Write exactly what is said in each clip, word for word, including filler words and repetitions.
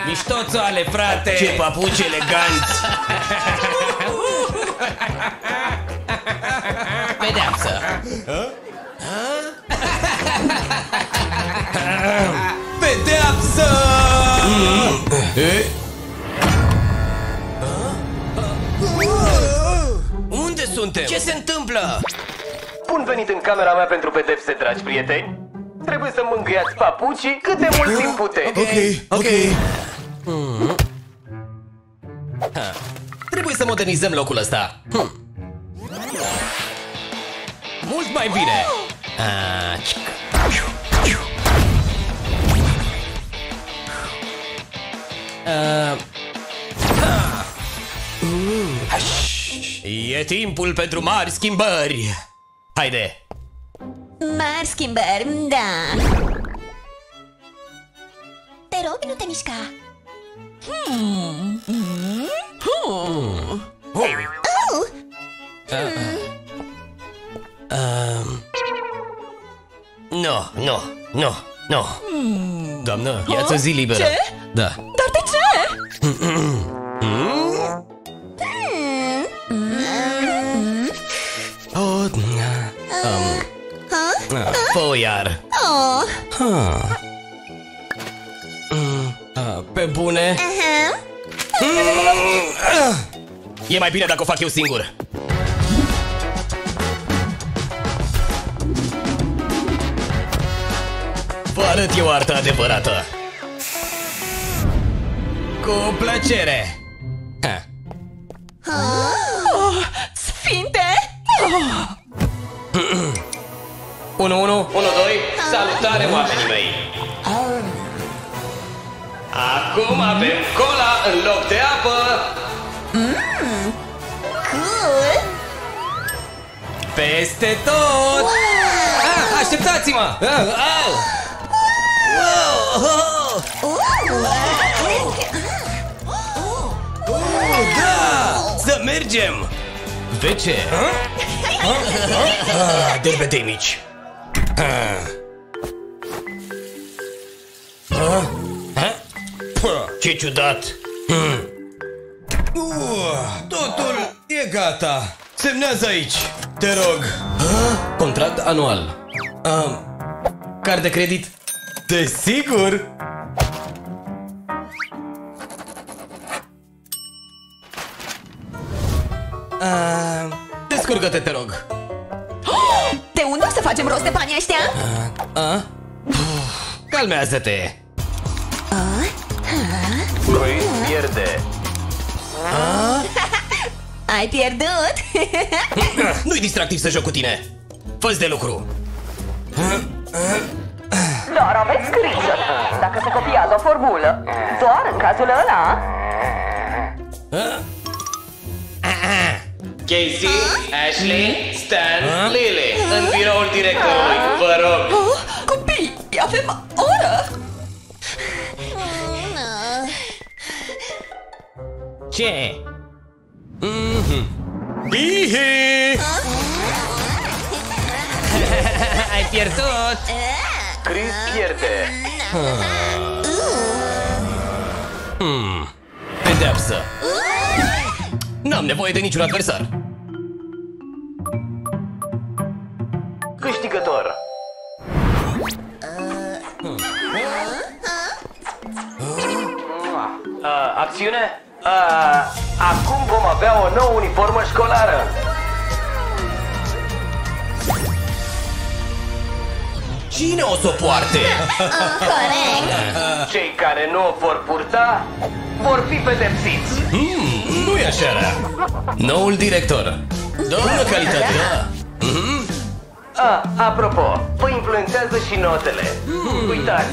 Miștoțoale, frate! Ce papuci eleganți! Pedeapsă! Pedeapsă! Unde suntem? Ce se întâmplă? Bun venit în camera mea pentru pedepse, dragi prieteni. Trebuie să mângâiați papucii cât de mult timp puteți. Ok, ok. Hmm. Trebuie să modernizăm locul ăsta. Hmm. Mult mai bine. Ah. Uh. Ah. Uh. E timpul pentru mari schimbări. Haide. Mari schimbări, da. Te rog, nu te mișca. Hmm. Hmm. Hmm. Oh. Oh. Uh. Um. Nu, nu, nu, nu. Hmm. Doamnă, ia-ți o zi liberă. Ce? Da. Dar de ce? Hmm. Oh, um. Fă-o iar. Oh. Huh. Mm. Uh, pe bune? Uh-huh. Mm. E mai bine dacă o fac eu singur. Vă arăt eu arta adevărată. Cu plăcere. Ha. Oh, sfinte! Oh. unu unu, unu doi, salutare, oamenii mei! Acum avem cola în loc de apă! Mm, cool! Peste tot! Wow. Ah, așteptați-mă! Ah, ah. Wow. Wow. Oh, da! Să mergem! Vece! Ah, derbetei mici! Ah. Ah. Ah. Ce ciudat! Hmm. Uh, totul e gata! Semnează aici! Te rog! Ah? Contract anual. Ah. Card de credit? Desigur! Ah. Descurcă-te, te rog! De unde o să facem rost de banii ăștia? Ah. Ah. Calmează-te! Chris pierde. Ai pierdut? Nu-i distractiv să joc cu tine! Fă-ți de lucru! Doar aveți grijă dacă se copiază o formulă. Doar în cazul ăla. Casey, Ashley, Stan, Lily, în biroul directorului, vă rog! Oh, copii, avem oră! Ce? Mm-hmm. Hihi! Ai pierdut! Chris pierde. Hmm. Pedeapsă! N-am nevoie de niciun adversar! Câștigător. Uh, acțiune? Uh, acum vom avea o nouă uniformă școlară. Cine o să o poarte? Corect! Cei care nu o vor purta vor fi pedepsiți. Hmm, nu e așa rea. Noul director. Bună calitate, da? Mm-hmm. Ah, apropo, vă influențează și notele. Mm. Uitați.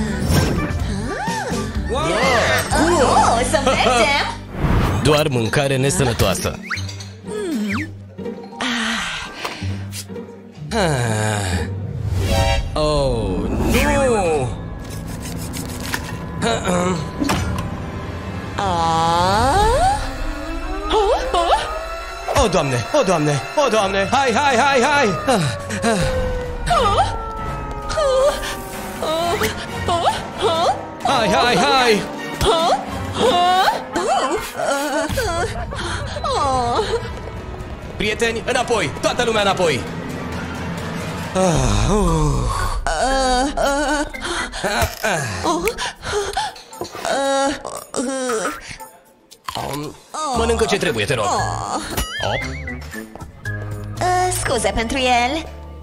Wow. Oh, să mergem? Doar mâncare nesănătoasă. Ah. Oh, nu! Ah. O, Doamne! O, Doamne! O, Doamne! Hai, hai, hai, hai! Ah, ah. Hai, hai, hai! Prieteni, înapoi! Toată lumea înapoi! Mănâncă ce trebuie, te rog. Op. Uh, scuze pentru el.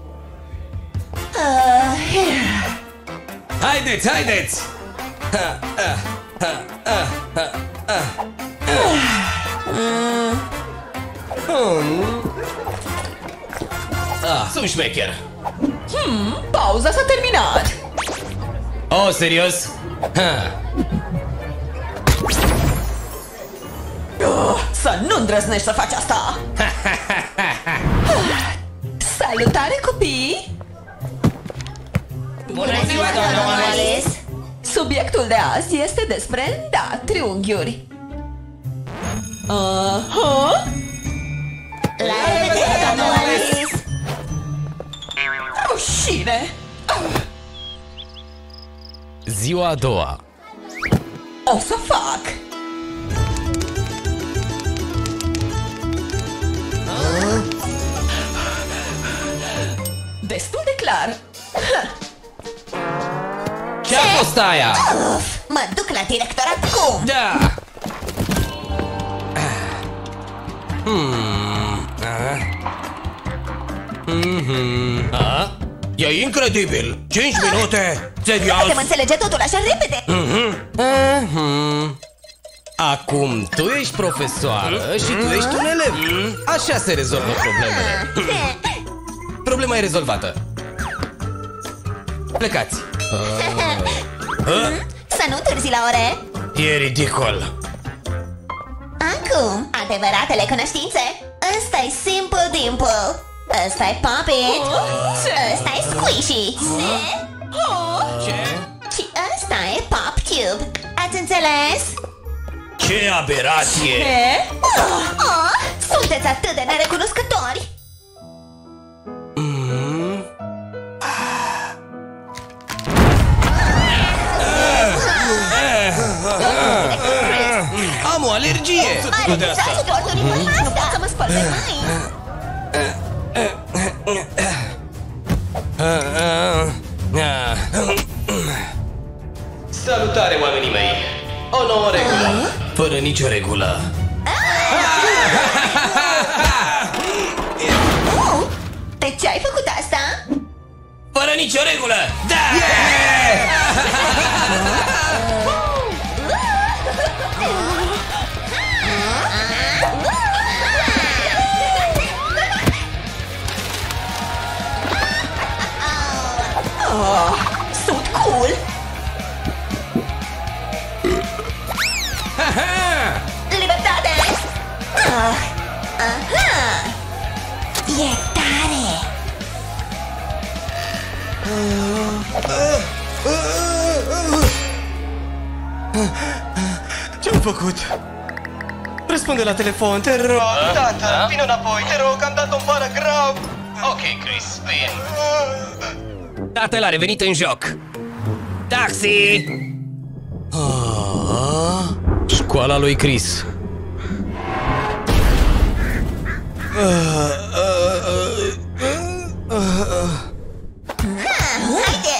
Uh, Haideți, haideți! Ha, ha, ha, ha, ha, ha. Hmm. Ah, sunt șmecher. hmm, pauza s-a terminat. Oh, serios? Ha. Uh, să nu îndrăznești să faci asta. Salutare, copii! Bună ziua, doamna Alice! Subiectul de azi este despre, da, triunghiuri. Uh-huh. La revedere, doamna Alice! Rușine! Ziua a doua. O să fac! Destul de clar. Ce-a fost aia? Uf, mă duc la directorat acum. Da! Hmm. Ah. Mhm. Ah? E incredibil! cinci minute! Serios? Putem înțelege totul așa repede. Mhm. Mhm. Acum tu ești profesoară și tu ești un elev. Așa se rezolvă problemele. Problema e rezolvată. Plecați. Să nu târzi la ore. E ridicol. Acum, adevăratele cunoștințe. Ăsta-i Simple Dimple. Ăsta-i Poppet. Ăsta-i Squishy. Ce? Și ăsta e Pop Cube. Ați înțeles? Ce aberație! Oh, oh, sunteți atât de nerecunoscători. Am o alergie! Are de asta. Nu pot să mă spăl pe mâini. Salutare, oamenii mei! O nouă regulă! Fără nicio regulă! Uh, de ce ai făcut asta? Fără nicio regulă! Da! Oh, sunt cool. Libertate! Ah, aha! E tare! Ce-am făcut? Răspunde la telefon, te rog! Tată, vină înapoi, te rog, am dat-o în bară grav. Ok, Chris, bine. Tatăl a revenit în joc. Taxi! Ah, școala lui Chris. Haide!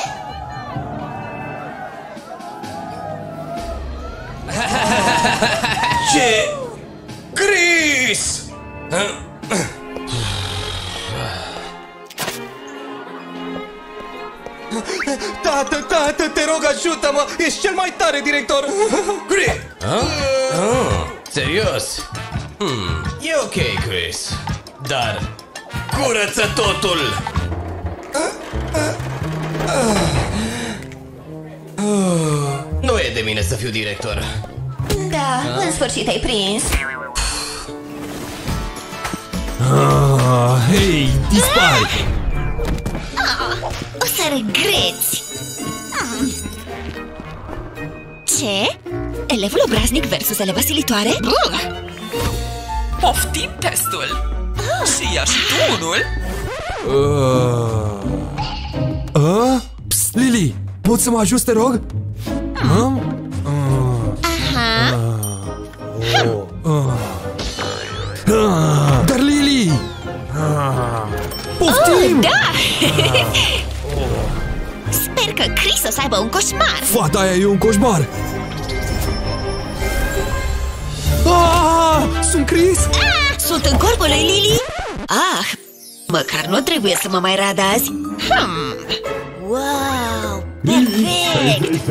Ce? Chris! Tată, tată, te rog, ajută-mă! Ești cel mai tare director! Chris! Ah? Ah, serios? Hmm, e ok, Chris. Dar curăță totul! Nu e de mine să fiu director. Da, în sfârșit ai prins. Ah, hei, dispari! O să regreți. Hmm. Ce? Elevul obraznic versus eleva silitoare? Poftim testul! Și ia și tu unul! Uh, pst, Lili, poți să mă ajuți, te rog? Hmm? Uh. Sper că Chris o să aibă un coșmar. Fata aia e un coșmar. Ah, sunt Chris. Ah, sunt în corpul lui Lily. Ah, măcar nu trebuie să mă mai rad azi. Hmm. Wow, perfect.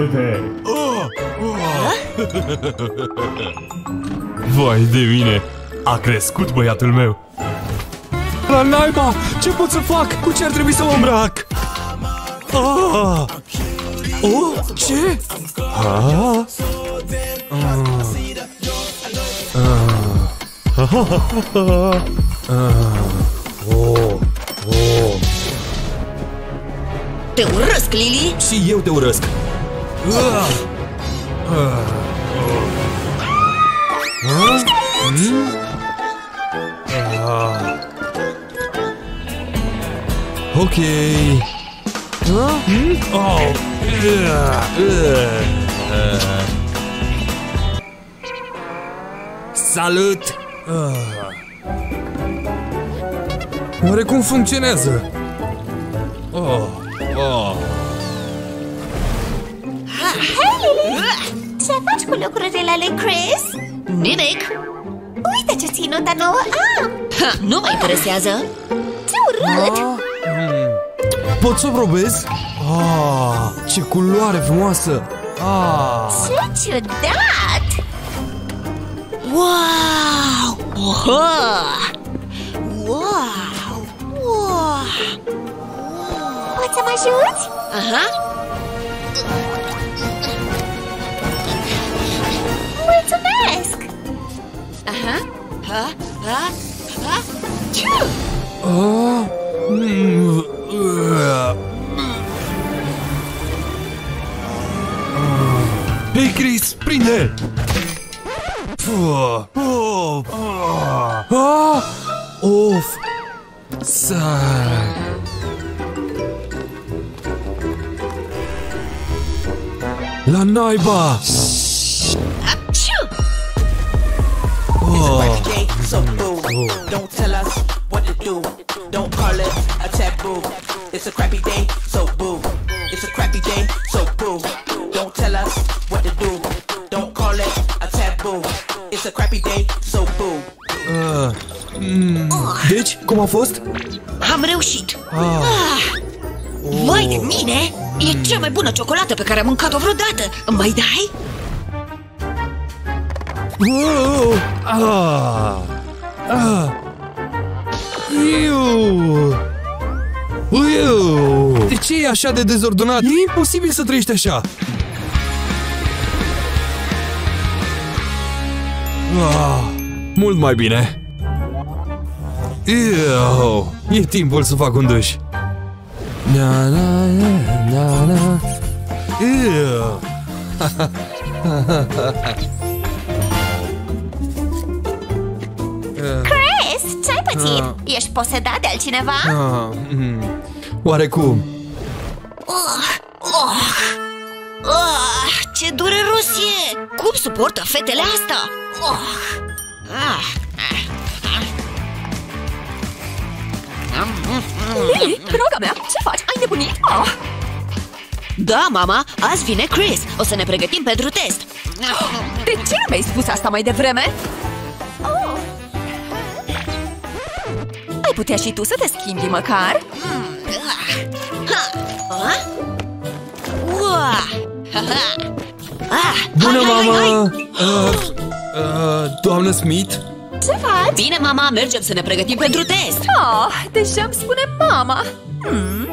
Vai de mine, a crescut băiatul meu. La naiba, ce pot să fac? Cu ce ar trebui să mă îmbrac? Ah. Oh, ce? Ah. Ah. Oh. Oh. Te urăsc, Lily. Și eu te urăsc. Ah. Ah. Ah. Mm? Ah. Ok. Ah? Mm? Oh. Uh. Uh. Salut! Uh. Oare cum funcționează? Oh. Oh. Hei, Lily! Ce faci cu lucrurile ale Chris? Nimic. Uite ce ținută nouă am! Ha, nu mă interesează. Ce urât! Ah. Mm. Pot să o probez? Ah, ce culoare frumoasă! Ah. Ce ciudat! Wow! Oho! Wow! Wow! Poți să mă ajuți? Aha! Mulțumesc! Aha! Ha! Ha! Ha! Ciu! Ah. Mm. Uh. Hei, Chris, prinde! Oh. Oh. Ah. Of! Sac! La naiba! Ciu! Oh. So boo, don't tell us what to do. Don't call it a taboo. It's a crappy day, so boo. It's a crappy day, so boo. Don't tell us what to do. Don't call it a taboo. It's a crappy day, so boo. Uh. Mm. Deci, cum a fost? Am reușit! Ah. Ah. Vai de mine! E cea mai bună ciocolată pe care am mâncat-o vreodată! Îmi mai dai? Wow. Ah. Ah. Iu. Iu. De ce e așa de dezordonat? E imposibil să trăiești așa. Ah. Mult mai bine. Iu. E timpul să fac un duș. Na na na na. Iu. Chris, ce-ai pățit? Uh. Ești posedat de altcineva? Uh. Mm. Oarecum. Oh, oh, oh, ce dureros e! Cum suportă fetele asta? Oh. Ah. Lily, droga mea, ce faci? Ai nebunit? Oh. Da, mama, azi vine Chris. O să ne pregătim pentru test. De ce nu mi-ai spus asta mai devreme? Oh. Ai putea și tu să te schimbi măcar? Bună, mama! Uh, uh, doamnă Smith? Ce faci? Bine, mama, mergem să ne pregătim pentru test. Oh, deja îmi spune mama. Hmm.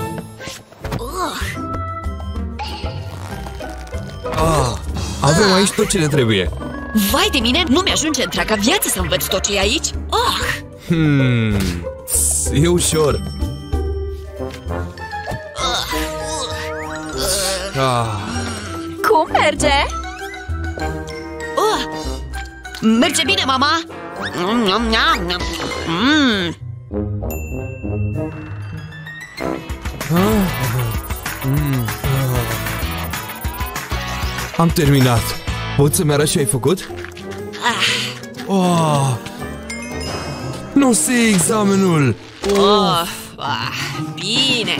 Ah, avem aici tot ce ne trebuie. Vai de mine, nu mi-ajunge întreaga viață să învăț tot ce e aici. Oh. Hmm, e ușor. Ah. Cum merge? Oh. Merge bine, mama. Mm. Am terminat. Poți să-mi arăți ce ai făcut? Oh. Nu sei examenul. Oh. Ah. Bine!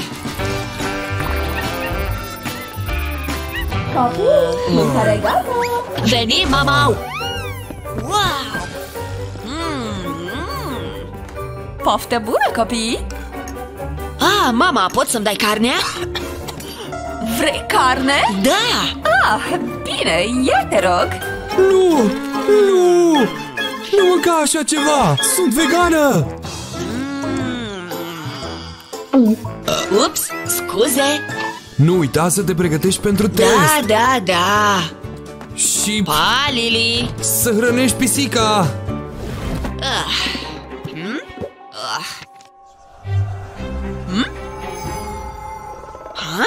Copii, mâncare gata! Veni, mama! Wow! Mm. Poftă bună, copii! Ah, mama, poți să-mi dai carnea? Vrei carne? Da! Ah, bine, ia te rog! Nu! Nu! Nu mânca așa ceva! Sunt vegană! Uh, ups, scuze! Nu uita să te pregătești pentru test! Da, da, da! Și Pa, Lili! să hrănești pisica! Ah. Hmm? Ah. Hmm? Ha?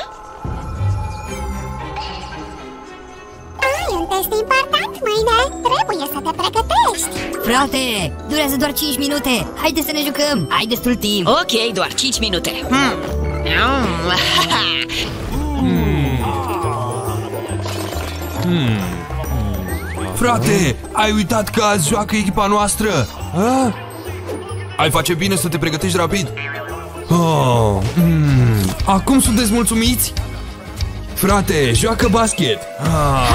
Ai un test important mâine. Trebuie să te pregătești. Frate, durează doar cinci minute. Haide să ne jucăm. Ai destul timp. Ok, doar cinci minute. Hmm. Hmm. Frate, ai uitat că azi joacă echipa noastră? A? Ai face bine să te pregătești rapid. Oh, mm. Acum sunteți mulțumiți? Frate, joacă basket. Ah.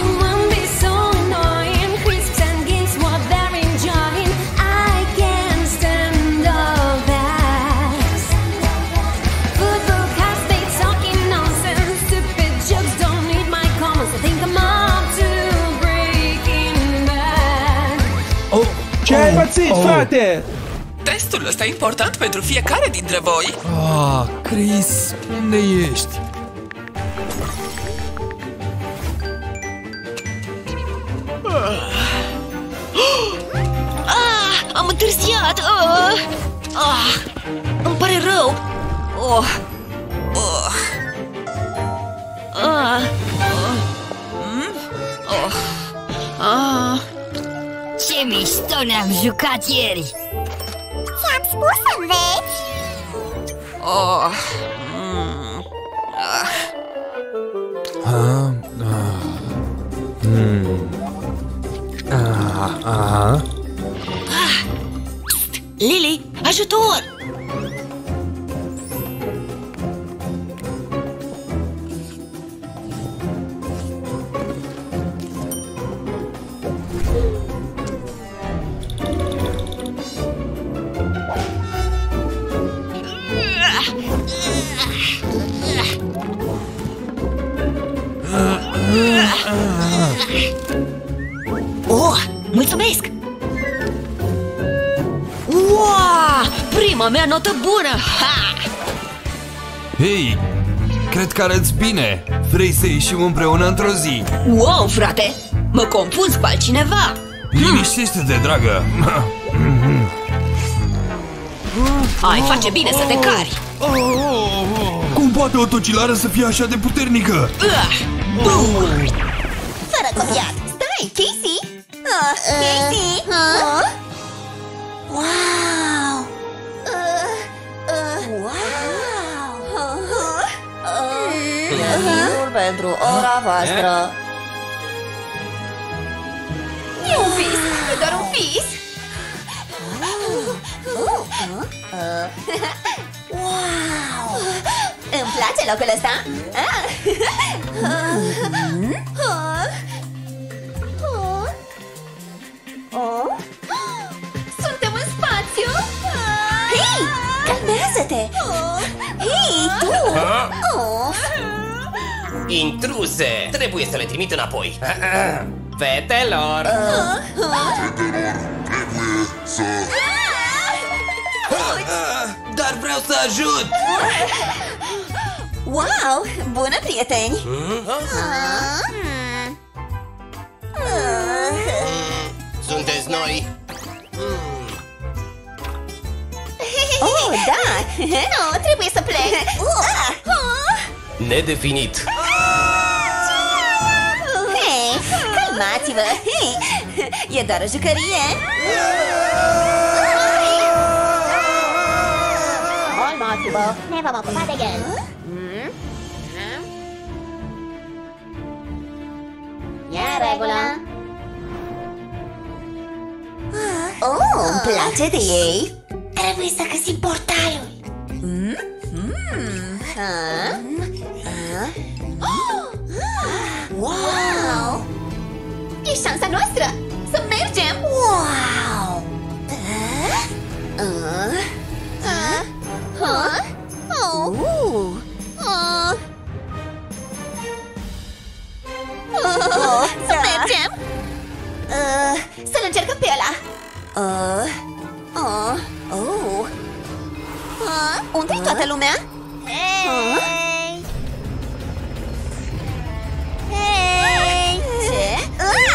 Ce ai pățit, oh. frate? Testul ăsta e important pentru fiecare dintre voi. Ah, Chris, unde ești? Ah, am întârziat. Ah, ah, îmi pare rău. Oh, oh, ah, oh, mm, oh, ah. Ce mișto ne-am jucat ieri! Ți-am spus să înveți! Oh, mm, ah. Ah, ah, mm. ah, ah. Ah. Lili, ajutor! Oh, mulțumesc! Wow! Prima mea notă bună! Ha! Hei, cred că arăți bine. Vrei să ieșim împreună într-o zi? Wow, frate! Mă confunzi cu altcineva! Liniștește-te, dragă! Ai face bine să te cari! Cum poate o tocilară să fie așa de puternică? Fără copiat! Stai, Casey! Uh, Casey! Uh, wow! Uh, uh, wow! Timpul pentru ora voastră. E un vis! E doar un vis! Wow! Îmi place locul ăsta? Suntem în spațiu! Hei! Calmează-te! Hei, tu! Intruze! Trebuie să le trimit înapoi. Fetelor! Dar vreau să ajut! Wow! Bună, prieteni! Sunteți noi? Oh, da! Nu, trebuie să plec! Nedefinit. Hei, calmați-vă! E doar o jucărie! Calmați-vă! Ne vom ocupa de el! E în regulă! Oh, îmi place de ei! Trebuie să găsim portalul! Mm? Mm. Wow! E șansa noastră să mergem! Wow! Să mergem! Să-l încercăm pe ăla! Unde-i toată lumea? Hei! Hei! Ce?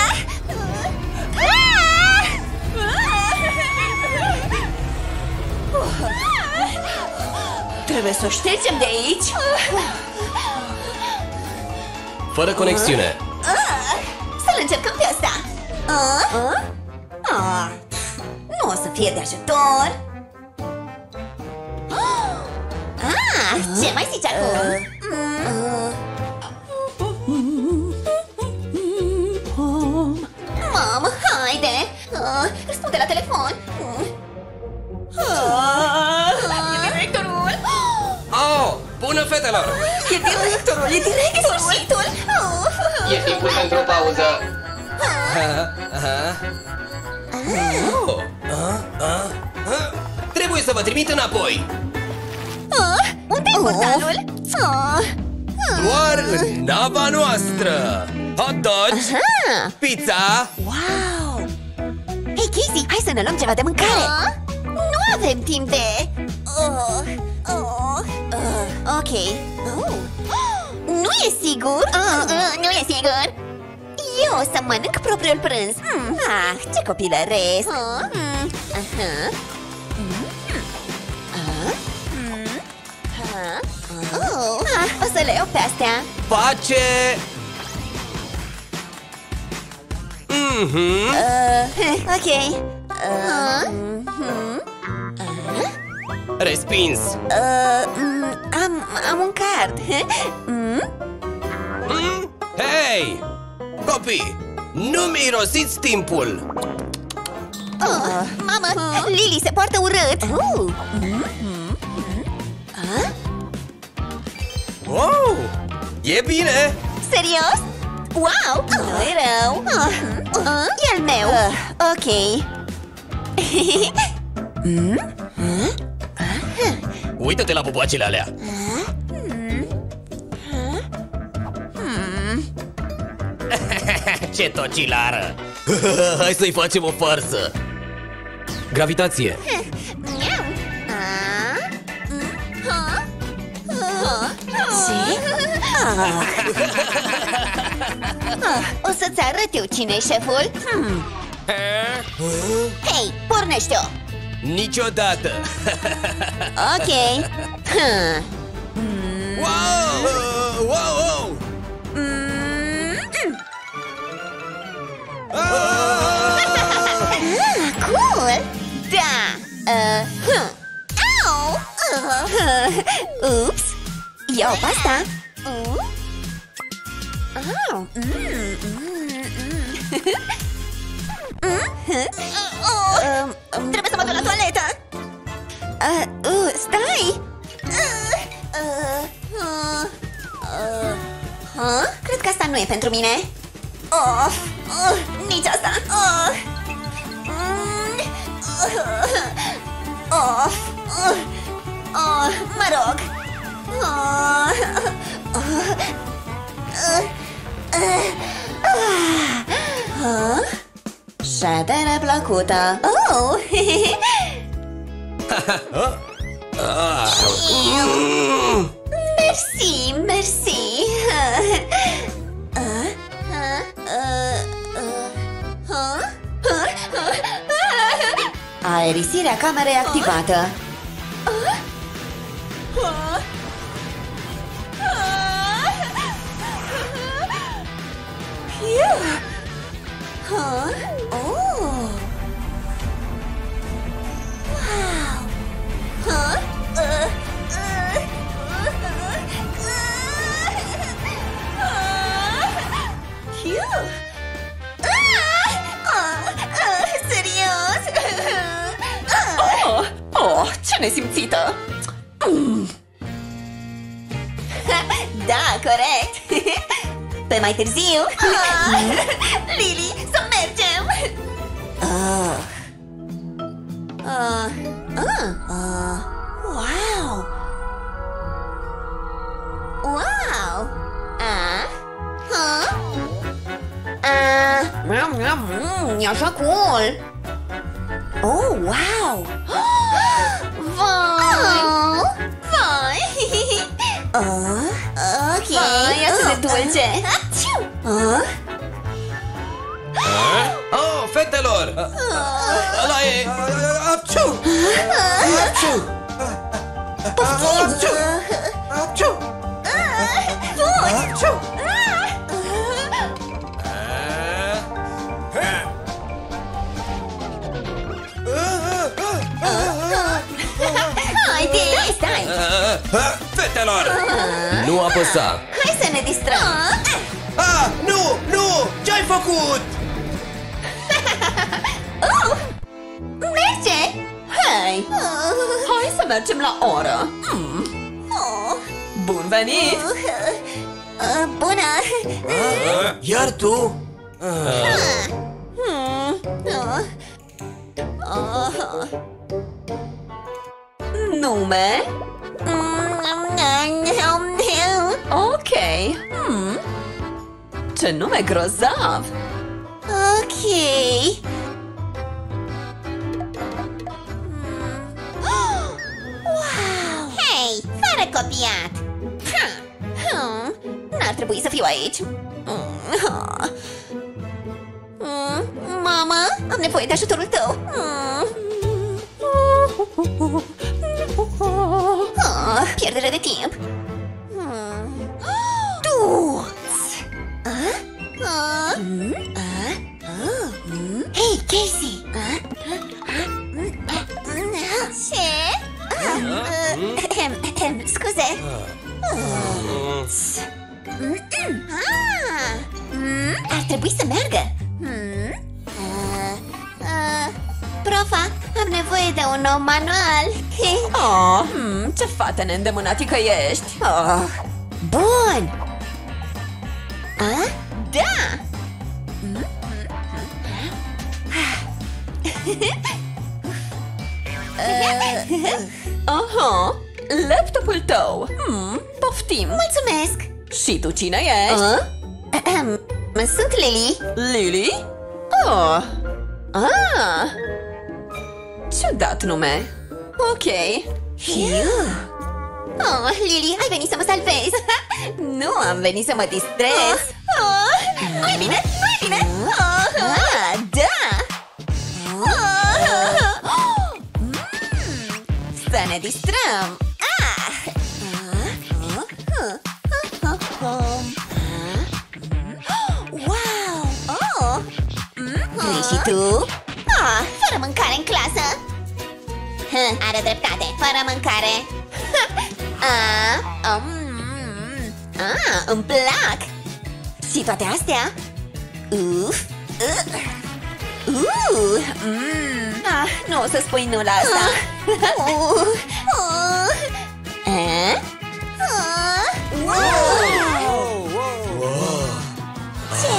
Trebuie să o ștergem de aici. Fără conexiune. Să-l încercăm pe ăsta. Nu o să fie de ajutor. Ce mai zici acum? Mamă, haide! Răspunde la telefon! E directorul! Oh, bună, fetelor! E directorul, e directorul! Sfârșitul! E timpul pentru o pauză. Oh, ah, ah, ah. Trebuie să vă trimit înapoi. Unde-i portalul? Doar în nava noastră. Hot dogs, pizza. Wow! Hei, Casey, hai să ne luăm ceva de mâncare. Nu avem timp de... Uh, uh, uh, ok. Uh. Nu e sigur? Uh, uh, nu e sigur. Eu o să mănânc propriul prânz. Mm. Ah, ce copilăresc. Uh. Mm. Uh-huh. Mm. Uh. Mm. Uh. Uh. Ah, o să le iau pe astea. Pace! Mhm. Uh, ok. Uh. Mm-hmm. Uh. Respins. Uh, am, am un card. Mm? Mm? Hei! Copii, nu mirosiți timpul! Oh, mamă, Lily se poartă urât. Uh. Mm-hmm. Uh? Wow! E bine! Serios? Wow! Nu-i rău. Uh. Uh. E al meu. Uh. Ok. mm? Uh. Uită-te la buboacele alea. Ce tocilară! Hai să-i facem o farsă. Gravitație. O să-ți arăt eu cine-i șeful. Hmm. Hei, pornește-o. Niciodată. Ok. Hmm. Wow! Wow! Wow! Ah, cool! Da! Uh, hm. Au! Uh, ups! Iau pasta! Uh. Oh. Mm, mm, mm. mm. Uh, um, trebuie să mă duc la toaletă! Uh, uh, stai! Uh, uh, uh, uh, huh? Cred că asta nu e pentru mine. Oh, uh, nici asta. Oh, mm, uh, oh, uh, oh, mă rog. Oh, uh, uh, uh, uh. Ședere plăcută. Oh! Mersi, mersi. Aerisirea camerei activată. Huh? Oh! Wow! Huh? Uh, uh, uh, uh, Phew! Ah! Oh, uh, serios? Oh, oh, ce nesimțită! Mm. Da, corect. Pe mai târziu. Lily, să mergem. uh. Uh. Uh. Uh. Wow. Wow. Ah. Huh? Ah. E așa cool. Oh, wow. Vai. Vai. Uh. Ok. Vai, atât de dulce. Uh. Oh, fetelor! Ăla e... Apciu! Apciu! Apciu! Apciu! Apciu! Haide, stai! Fetelor! Nu apăsa! Hai să ne distrăm! Ah, nu! Nu! Ce-ai făcut? Oh! Merge! Hei! Hai să mergem la oră! Mm. Oh. Bun venit! Uh, uh, bună! Uh, iar tu? Uh. Hmm. Uh. Uh. Nume? Ok. Hmm. Ce nume grozav! Ok. Wow! Hei, fără copiat! Hmm. N-ar trebui să fiu aici. Mama, am nevoie de ajutorul tău. Oh, pierdere de timp. Du-ți! Hei, Casey! Ce? Scuze. Ar trebui să meargă. Profa, am nevoie de un nou manual. Oh, hmm, ce fată neîndemânatică ești! Oh, bun! A? Da! Aha, laptopul tău! Hmm, poftim! Mulțumesc! Și tu cine ești? Uh? Sunt Lily. Lily? Oh! Ah! Ciudat nume. Ok. Oh, Lily, ai venit să mă salvezi. Nu am venit să mă distrez. Oh, nu e bine, nu e bine. Oh, ah, da. Oh. Să ne distrăm. Ah. Wow. Oh. Vrei și tu? Ah, fără mâncare în clasă. Are dreptate, fără mâncare. Ah, um, ah, îmi plac. Și toate astea? Uf. Uh. Uh. Mm. Ah, nu o să spui nu la asta. Uh. Uh. Uh. Uh. Wow. Wow. Ce?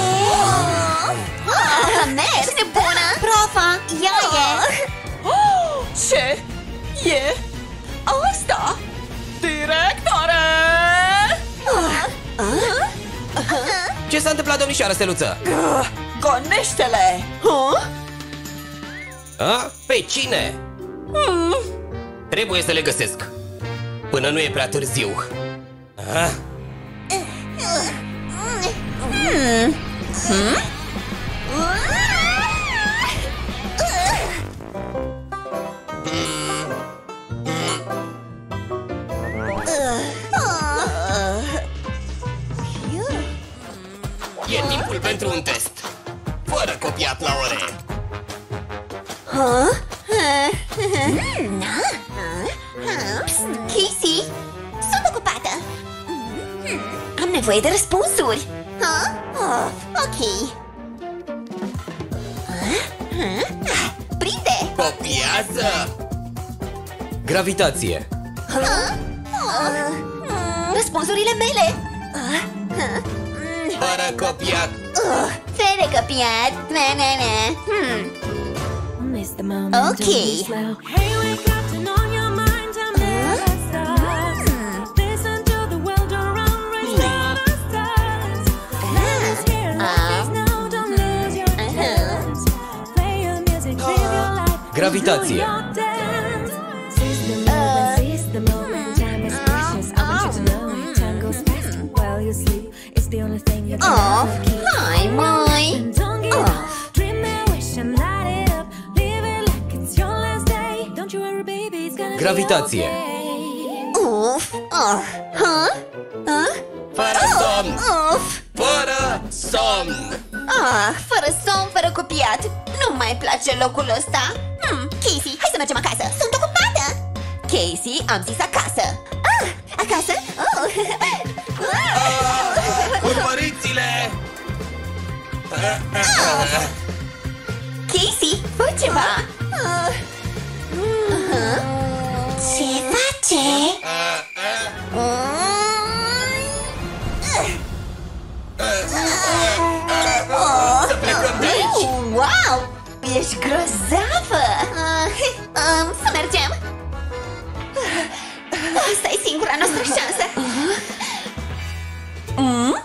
Ah, mergi. Cine bună? Profa, ea e. Ce e asta? Directore! Ce s-a întâmplat, domnișoară Steluță? Gonește-le! Huh? A? Pe cine? Hmm. Trebuie să le găsesc până nu e prea târziu. A? Hmm. Hmm? E timpul pentru un test. Fără copiat la ore. Huh? Casey, sunt ocupată. Am nevoie de răspunsuri. Huh? Oh, ok. Prinde! Copiază! Gravitație. Huh? Oh. Răspunsurile mele. Fără copiat. Uh, fără copiat. Ne, ne, ne. Hmm. Ok. Gravitație. Oh, hai, mai. Oh. Gravitație. Uf. Oh. Huh? Huh? Fără somn. Uf. Fără somn. Ah, fără somn, fără copiat. Nu mai place locul ăsta. Hmm, Casey, hai să mergem acasă. Sunt ocupată. Casey, am zis acasă. Ah, acasă? Oh. Ah, urmăriți-le! Ah. Casey, fă ceva. Ah. Uh-huh. Ce face? Să plecăm de aici! Wow! Ești grozavă! Uh, um, să mergem! Asta e singura noastră șansă! Mm?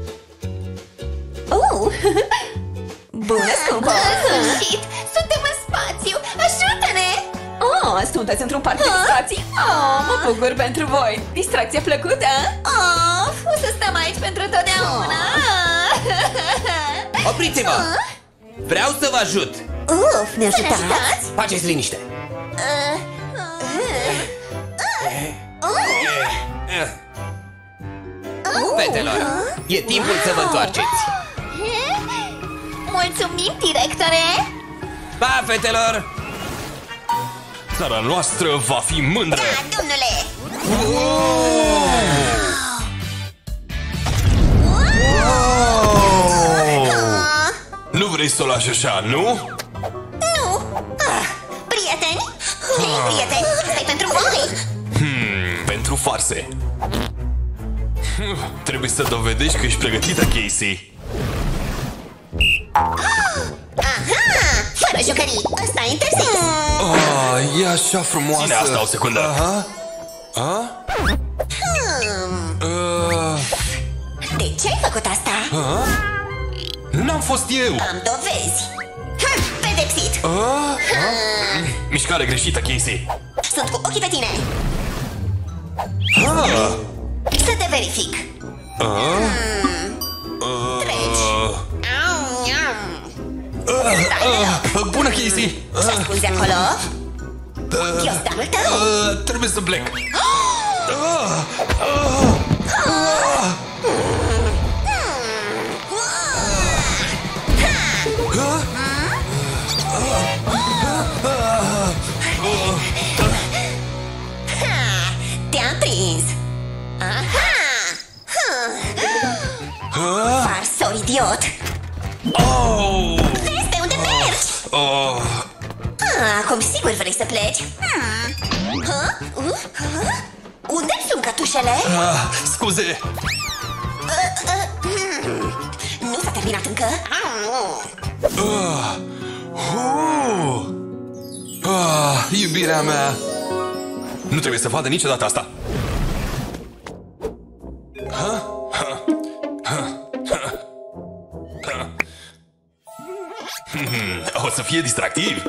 Oh! Bună, scumpă! În sfârșit! Suntem în spațiu! Ajută-ne! Oh, sunteți într-un parc de distracții? Oh, mă bucur pentru voi! Distracție plăcută? Oh, o să stăm aici pentru totdeauna! Opriți-vă! Vreau să vă ajut! Uf, ne ajutați? Faceți liniște! Fetelor, e timpul să vă întoarceți! Mulțumim, directore! Pa, fetelor! Țara noastră va fi mândră! Da, domnule! Nu vrei să o lași așa, nu? Nu! Ah, prieteni? Hei, prieteni, asta-i pentru voi! Hmm, pentru farse. Trebuie să dovedești că ești pregătită, Casey. Aha! Fără jucării! Ăsta e interzis! Oh, e așa frumoasă! Ține asta o secundă! Aha. A? Hmm. Uh. De ce ai făcut asta? A? N-am fost eu! Am dovezi! Hm, pedepsit! A? A? Mișcare greșită, Casey! Sunt cu ochii pe tine! Ah. Să te verific! A? Hmm. Treci! Au, au. Uh, bună, Casey! Ce ascunzi acolo? Ghiozdanul tău? Uh, trebuie să plec. Uh, uh, uh. Te-am prins! Aha! Farsă, idiot! Oh! Vezi pe unde mergi? Oh! Ah, acum sigur vrei să pleci? Hmm. Huh? Uh? Huh? Unde sunt cătușele? Ah, scuze! Uh, uh, hmm. Nu s-a terminat încă? Ah, uh, ah, iubirea mea! Nu trebuie să vadă niciodată asta! Ha? Ha? Ha? Ha? Ha? Hmm, o să fie distractiv!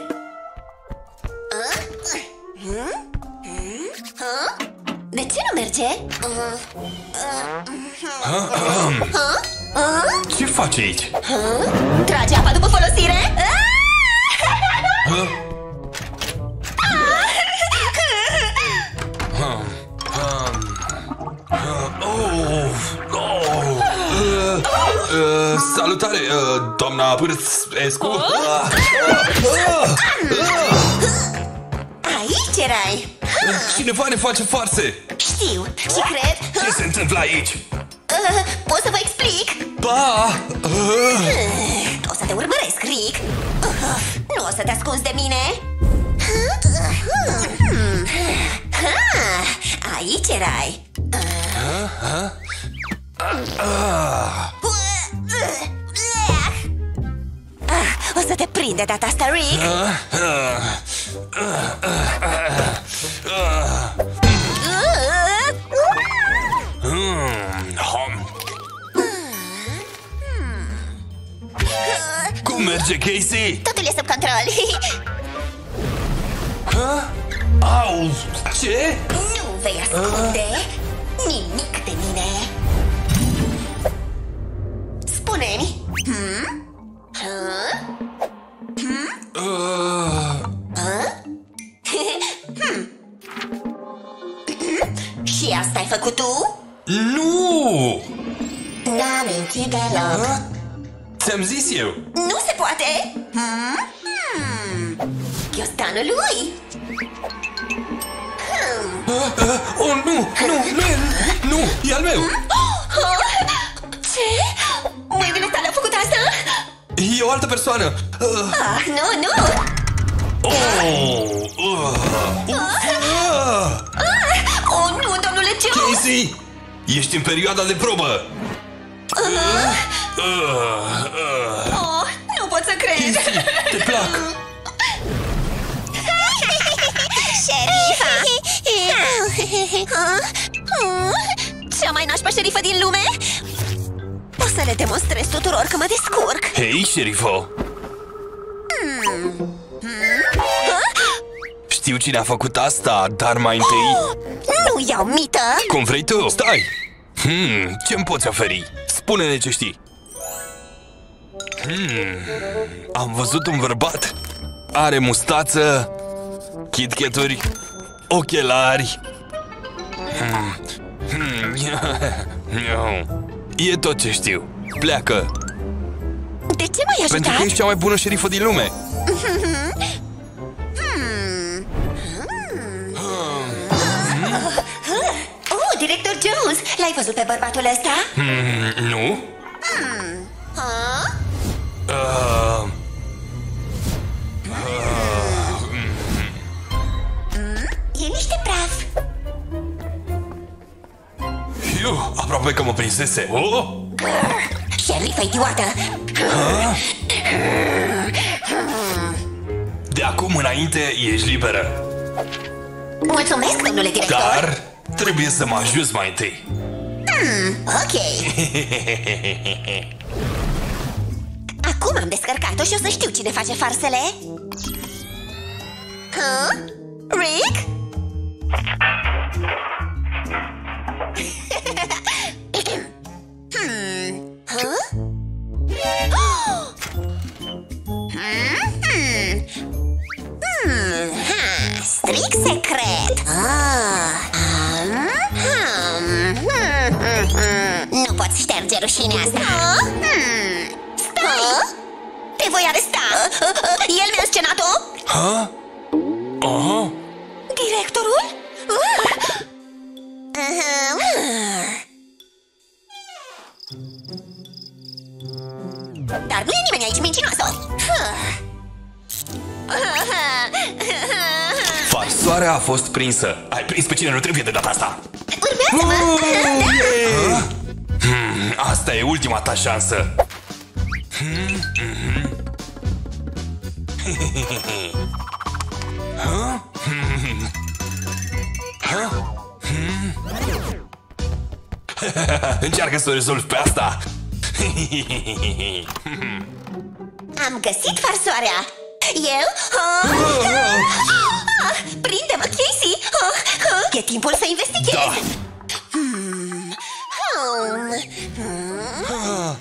De ce nu merge? Ha? Ha? Ce faci aici? Trage apa după folosire? Ha? Um, um, oh, oh, uh, uh, salutare, uh, doamna Pârțescu. Uh, uh, uh, Aici erai. Cineva ne face farse. Știu și cred. Ce se întâmplă aici? Uh, pot să vă explic? Ba! Uh. O să te urmăresc, Rick. Uh, nu o să te ascunzi de mine. Ha, aici erai. Ah, o să te prinde data asta, Rick. Cum merge, Casey? Totul e sub control. Au, ce? Nu vei ascunde nimic de mine. Spune-mi. Hmm? Huh? Hmm? Uh... Huh? hmm. Și asta ai făcut tu? Nu! N-am mințit deloc. Uh? Ți-am zis eu. Nu se poate. Hmm? Hmm. Ghiozdanul lui. Hmm. Uh, uh, oh, nu, nu, nu e, nu, e al meu. Oh, ce? Mâinile tale au făcut asta? E o altă persoană. Uh. Ah, nu, nu. Oh, uh. Uh. Ah. Oh, nu, domnule Jones. Casey, ești în perioada de probă. Uh. Uh. Uh. Oh, nu pot să cred. Casey, te plac. Șerifa. Cea mai nașpa șerifă din lume? O să le demonstrez tuturor că mă descurc. Hei, șerifă. Hmm. Știu cine a făcut asta, dar mai întâi... Oh, nu iau mită. Cum vrei tu, stai. Hmm, ce-mi poți oferi? Spune-ne ce știi. Hmm, am văzut un bărbat. Are mustață, KitKat-uri, ochelari. Hmm. Hmm. E tot ce știu. Pleacă. De ce m-ai ajutat? Pentru că ești cea mai bună șerifă din lume. Hmm. Oh, director Jones, l-ai văzut pe bărbatul ăsta? Hmm, nu. Hmm. Ha? Uh. Mm, e niște praf. Iu, aproape că mă prinsese. Oh? Șerifă idiotă. Ha? De acum înainte ești liberă. Mulțumesc, domnule director. Dar trebuie să mă ajuți mai întâi. Hmm, ok. Acum am descărcat-o și o să știu cine face farsele. Huh? Rick? hmm. Huh? hmm. Hmm. Ha. Strict secret. Ah. Hmm. Hmm. Hmm. Hmm. Nu poți șterge rușinea asta. Hmm. Stai! Te voi aresta! El mi-a scenat-o? Ha? Aha? Directorul? Dar nu e nimeni aici mincinoasă! Farsoarea a fost prinsă. Ai prins pe cine nu trebuie de data asta. Urmează-mă! Yeah! Hmm, asta e ultima ta șansă. Hmm, mm-hmm. huh? Hmm. Huh? Hmm. Încearcă să o rezolvi pe asta. Am găsit farsoarea! Eu? Prinde-mă, Casey! E timpul să investighez! Da. Hmm. Hmm. Hmm.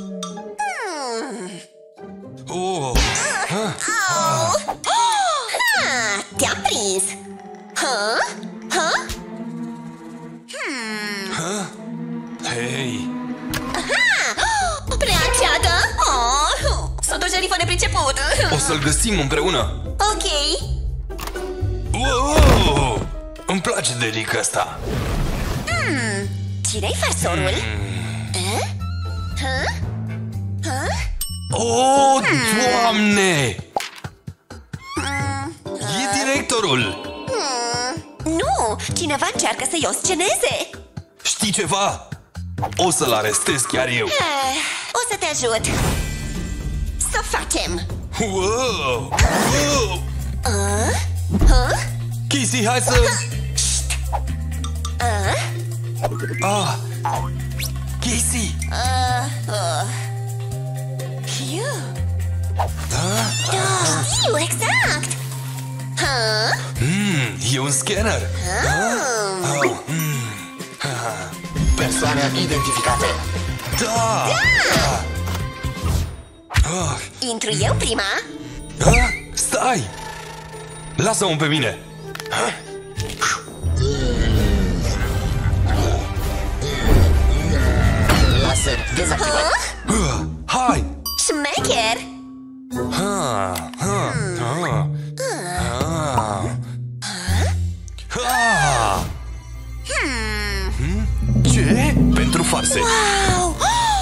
Oh. Oh. Ha, te-am prins! Ha? Ha? Hmm. Ha? Hei! Aha! Prea ceată! Oh. Sunt o șerifă nepricepută! O să-l găsim împreună! Ok! Wow! Îmi place de Rick ăsta! Hmm. Cine-i farsorul? Hmm. Ha? Ha? Oh, Doamne! E directorul! Hmm. Nu! Cineva încearcă să-i o sceneze! Știi ceva? O să-l arestez chiar eu. O să te ajut. Să facem. Wow! Wow! Uh? Huh? Casey, hai să... Uh? Ah! Casey! Uh, uh. Phew. Da? Da, știu, exact. Huh? Mm, e un scanner. Oh. Oh, mm. Persoană identificată. Da! Da! Ah. Intru eu prima? Ah, stai! Lasă-o pe mine! Laser dezactivat. Uh, hai! Șmecher! Ha, ha, ha. Ah. Ah. Hmm? Ce? Pentru farse. Wow!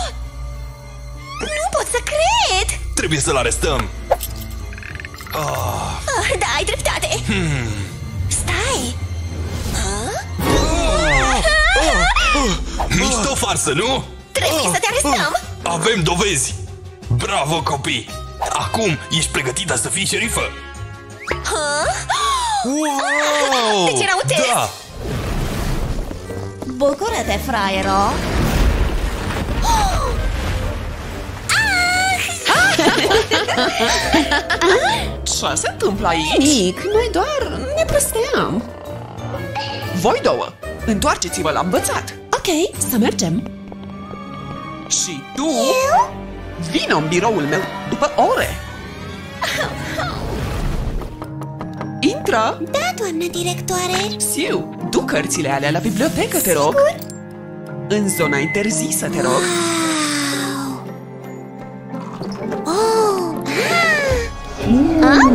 Nu pot să cred! Trebuie să-l arestăm. Ah. Oh, da, ai dreptate. Hmm. Stai! Huh? Ah. Ah. Ah. Mișto farsă, nu? Trebuie să te arestăm! Avem dovezi! Bravo, copii! Acum ești pregătită să fii șerifă? Huh? Wow! Deci era un test! Da! Bucură-te, fraiero! Ce se întâmplă aici? Nimic, noi doar ne prăsteam. Voi două, întoarceți-vă la învățat. Ok, să mergem. Și tu, vină în biroul meu după ore. Intră! Da, doamnă directoare. Siu, du cărțile alea la bibliotecă, te rog. Sigur? În zona interzisă, te rog. Oh. Ah.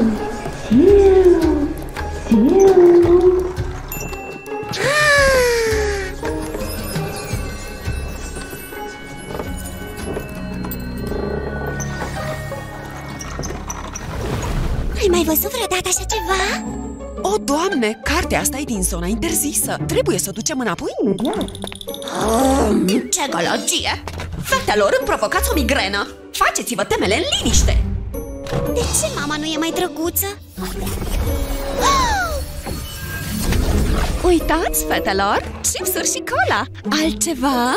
Ai mai văzut vreodată așa ceva? O, Doamne, cartea asta e din zona interzisă. Trebuie să o ducem înapoi? Oh, ce gălăgie! Fetelor, îmi provocați o migrenă. Faceți-vă temele în liniște. De ce mama nu e mai drăguță? Uitați, fetelor, chipsuri și cola. Altceva?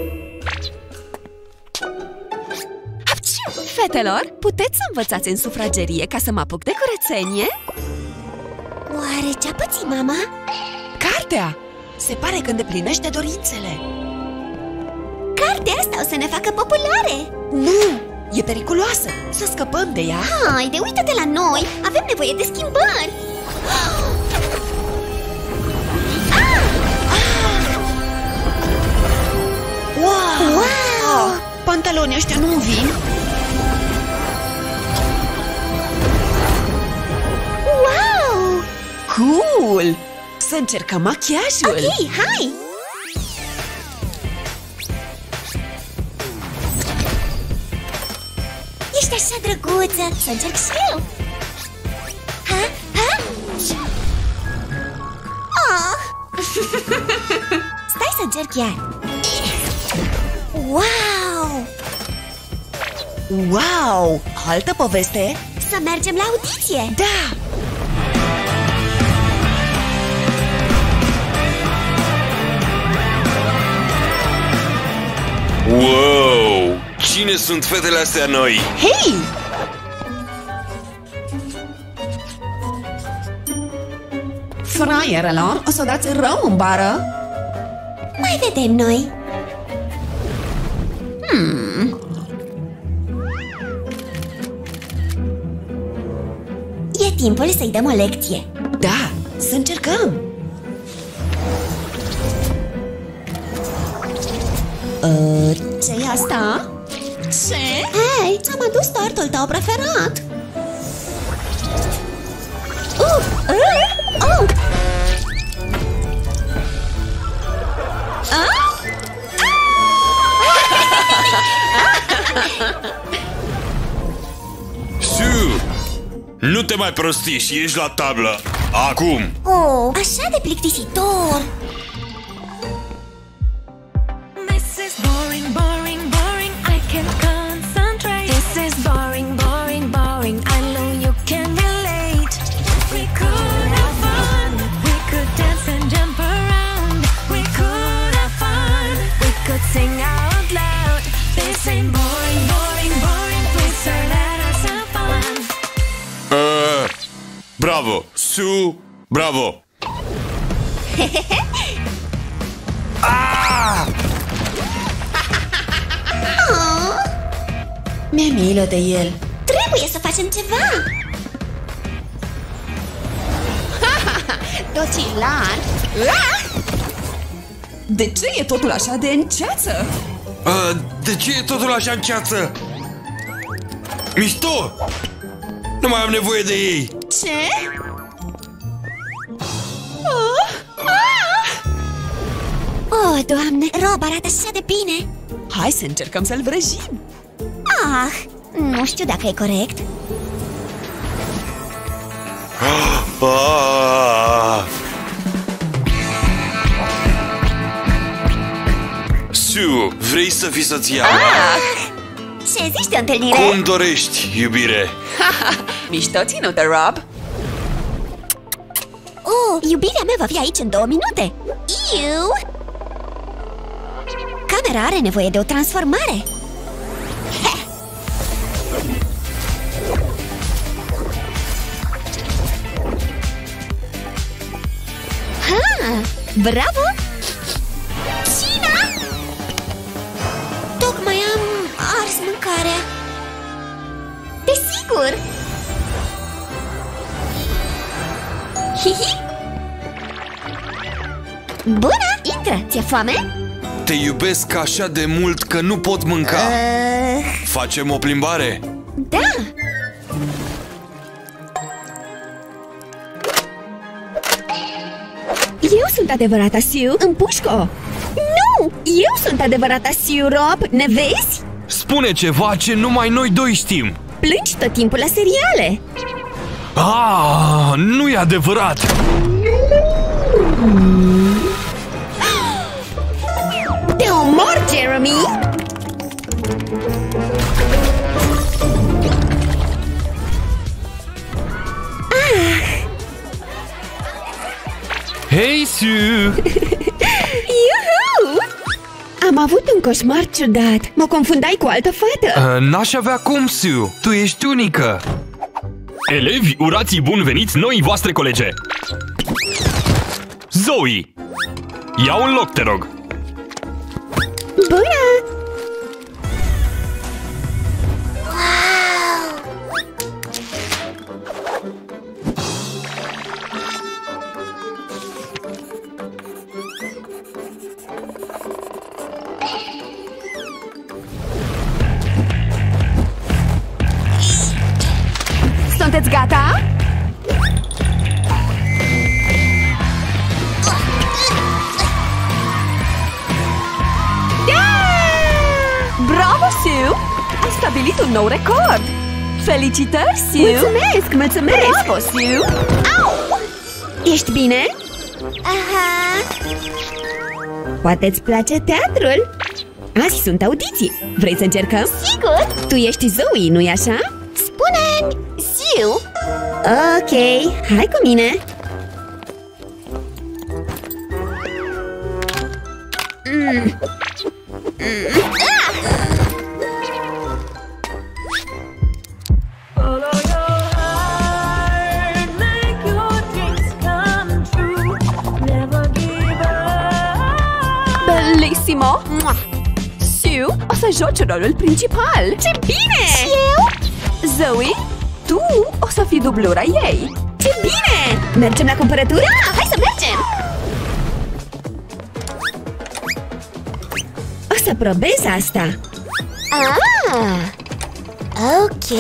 Apciu! Fetelor, puteți să învățați în sufragerie ca să mă apuc de curățenie? Oare ce-a pățit mama? Cartea! Se pare că îndeplinește dorințele. Cartea asta o să ne facă populare. Nu! E periculoasă! Să scăpăm de ea. Haide, uită-te la noi! Avem nevoie de schimbări! Wow! Wow! Pantalonii ăștia nu vin. Wow! Cool! Să încercăm machiajul. Ok, hai! Ești așa drăguță! Să încerc și eu! Ha? Ha? Oh. Stai să încerc iar! Wow! Wow! Altă poveste? Să mergem la audiție! Da! Wow! Cine sunt fetele astea noi? Hei! Fraierelor, o să dați rău în bară? Mai vedem noi! Hmm. E timpul să-i dăm o lecție. Da, să încercăm. Uh, ce-i asta? Ce? Hei, ți-am adus tortul tău preferat. Uh, uh, oh. Ah? Sue! Nu te mai prosti și ești la tablă. Acum! Oh, așa de plictisitor. missus boring, boring, boring. I can't concentrate. This is boring, boring, boring. I know you can relate. We could have fun. We could dance and jump around. We could have fun. We could sing out loud. This ain't boring, boring, boring. Please, sir, let us have fun. Uh, bravo, Sue, bravo. Ah! Oh. Mi-e milă de el. Trebuie să facem ceva. Docilan. De ce e totul așa de înceață? Uh, de ce e totul așa în ceață? Mișto! Nu mai am nevoie de ei. Ce? Oh, Doamne, Rob arată așa de bine. Hai să încercăm să-l vrăjim. Ah, nu știu dacă e corect. Ah. Sue, vrei să fii soția mea? Ah. Ce zici de întâlnire? Cum dorești, iubire? Mișto ținut-o, Rob. Oh, iubirea mea va fi aici în două minute. Iu! Camera are nevoie de o transformare. Ha! Bravo! Cina! Tocmai am ars mâncarea. Desigur! Hihi! Bună! Intră! Ți-e foame? Te iubesc așa de mult că nu pot mânca. Uh... Facem o plimbare? Da! Eu sunt adevărata Sue, împușcă-o! Nu! Eu sunt adevărata Sue, Rob, ne vezi? Spune ceva ce numai noi doi știm. Plângi tot timpul la seriale. Ah, nu e adevărat! Te omor, Jeremy! Ah. Hei, Sue! Iuhu! Am avut un coșmar ciudat. Mă confundai cu altă fată. Uh, N-aș avea cum, Sue. Tu ești unică. Elevi, urați bun venit noii voastre colege. Zoe! Ia un loc, te rog. Bună! Sunteți gata? Bravo, Sue! Ai stabilit un nou record! Felicitări, Sue! Mulțumesc, mulțumesc! Bravo, Sue! Au! Ești bine? Aha! Poate îți place teatrul? Azi sunt audiții. Vrei să încercăm? Sigur! Tu ești Zoe, nu-i așa? Spune-mi, Sue! Ok, hai cu mine! Mm. Mm. Bellissimo! Sue, o să joci rolul principal! Ce bine! Și eu? Zoe, tu o să fii dublura ei! Ce bine! Mergem la cumpărătură? Da, hai să mergem! O să probez asta! Ah! Ok!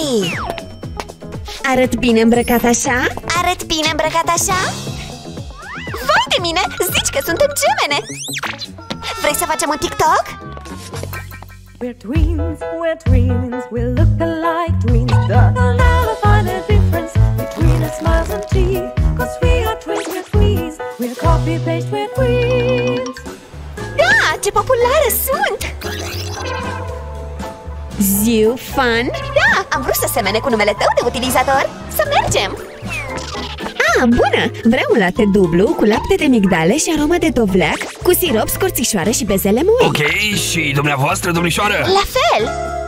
Arăt bine îmbrăcat așa? Arăt bine îmbrăcat așa? Vai de mine! Zici că suntem gemene! Vrei să facem un TikTok? We're twins, we're twins, we look alike twins. They'll never find a difference between our smiles and teeth. Cause we are twins, we're twins, we're copy-paste, we're twins. Da, ce populară sunt! Ziu Fun? Da, am vrut să semene cu numele tău de utilizator. Să mergem! Ah, bună! Vreau un latte dublu cu lapte de migdale și aromă de dovleac, cu sirop, scorțișoare și bezele moi. Ok, și dumneavoastră, domnișoară? La fel!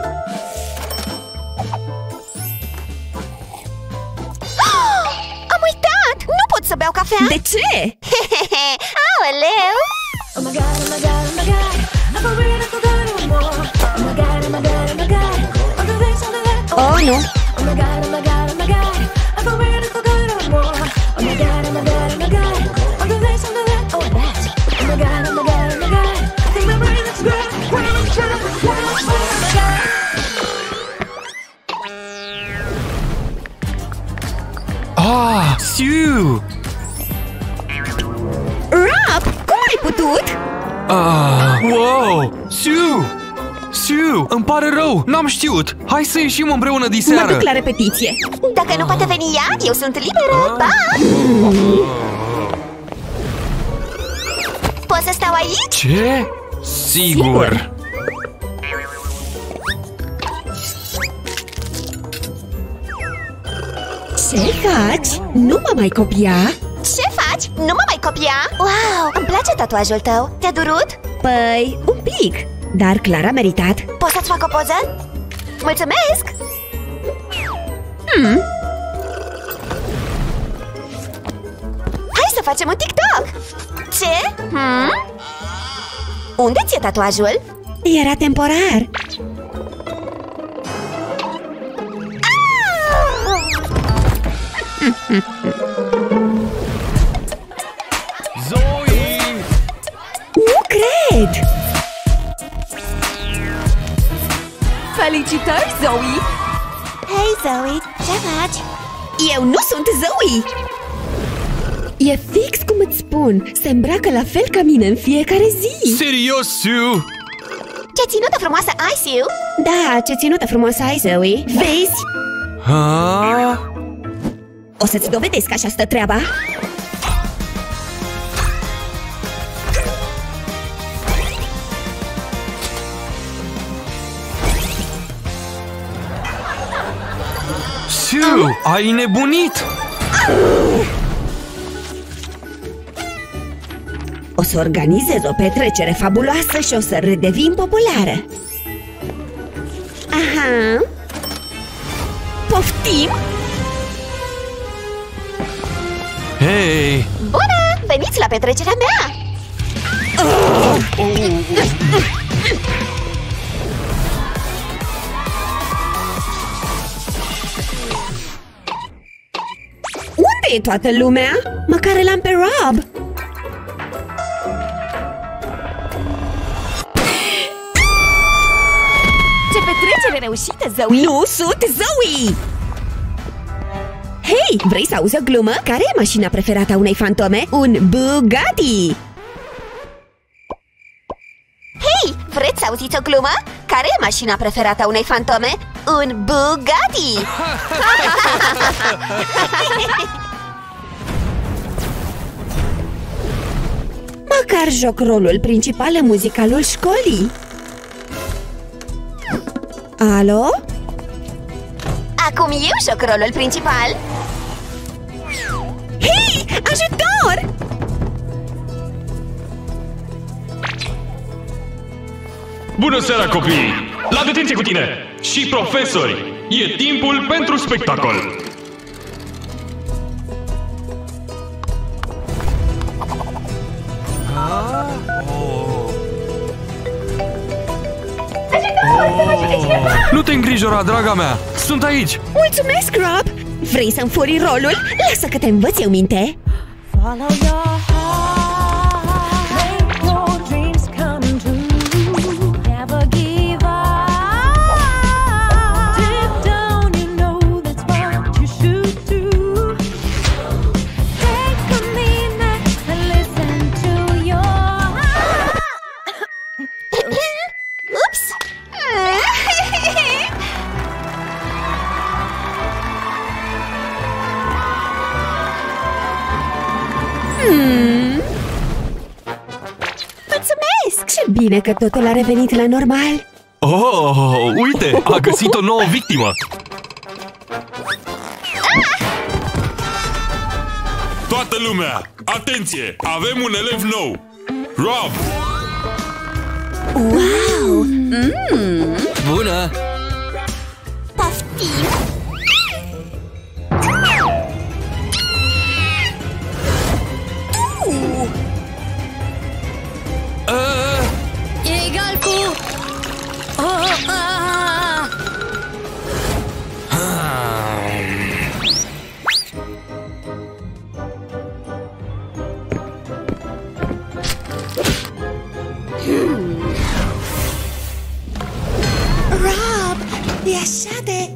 Am uitat! Nu pot să beau cafea! De ce? Aoleu! Oh my god, oh my god, oh my god, I don't really forgot no more. Oh my god, oh my god, oh my god, all the this, all the that. Oh, nu! Oh my god, oh my god, oh my god, I don't really forgot no more. Oh my god, oh my god, oh my god, all the this, all the that. Oh that. Oh my god, oh my god, oh my god, I think my brain is good. When I'm trying to, when I'm oh my god. Ah, Sue! Rob, cum ai putut? Ah, wow! Sue! Sue, îmi pare rău, n-am știut. Hai să ieșim împreună diseară. Mă duc la repetiție. Dacă nu poate veni ea, eu sunt liberă. Pa! Pot să stau aici? Ce? Sigur. Ce faci? Nu mă mai copia. Ce faci? Nu mă mai copia? Wow, îmi place tatuajul tău. Te-a durut? Păi, un pic, dar clar a meritat. Poți să-ți fac o poză? Mulțumesc! Hmm. Hai să facem un TikTok! Ce? Hmm? Unde ți-e tatuajul? Era temporar. Zoe! Nu cred! Felicitări, Zoe! Hei, Zoe, ce faci? Eu nu sunt Zoe! E fix cum îți spun, se îmbracă la fel ca mine în fiecare zi. Serios, Sue? Ce ținută frumoasă ai, Sue? Da, ce ținută frumoasă ai, Zoe. Vezi? Ha? O să-ți dovedesc așa stă treaba. Sue, ai nebunit! O să organizez o petrecere fabuloasă și o să redevin populară. Aha. Poftim? Hei! Bună! Veniți la petrecerea mea! Unde e toată lumea? Măcar l-am pe Rob. Ce petrecere reușită, Zoe! Nu sunt Zoe! Hei, vrei să auzi o glumă? Care e mașina preferată a unei fantome? Un Bugatti! Hei, vreți să auziți o glumă? Care e mașina preferată a unei fantome? Un Bugatti! Măcar joc rolul principal în muzicalul școlii. Alo? Acum eu joc rolul principal. Hei, ajutor! Bună seara, copii! La detenție cu tine! Și profesori! E timpul pentru spectacol! Nu te îngrijora, draga mea! Sunt aici! Mulțumesc, Rob! Vrei să-mi furi rolul? Lasă că te învăț eu minte! Follow your heart, make your dreams come true. Never give up. Deep down you know that's what you should do. Take a minute and listen to your heart. Oops! Hmm. Bine că totul a revenit la normal. Oh, uite, a găsit o nouă victimă. Toată lumea, atenție! Avem un elev nou! Rob! Wow! Mm. Bună! Poftim! Uh. Uh. E egal cu... Oh, ah. Rob, e așa de...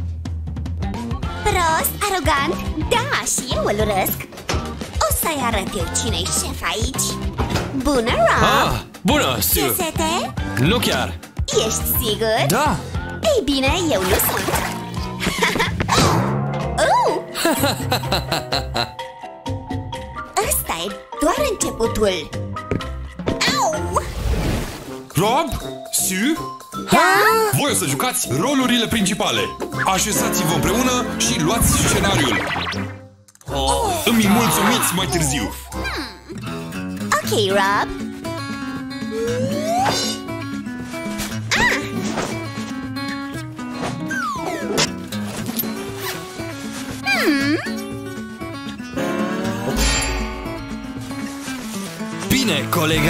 prost, arogant? Da, și eu îl urăsc. O să-i arăt eu cine-i șef aici. Bună, Rob! Ah, bună, Sue! Ce sete? Nu chiar! Ești sigur? Da! Ei bine, eu nu sunt. uh! Ăsta e doar începutul. Au! Rob? Sue? Da? Voi o să jucați rolurile principale. Așezați-vă împreună și luați scenariul. Oh. Îmi mulțumiți mai târziu. Hmm. Ok, Rob. Ah. Hmm. Bine, colega!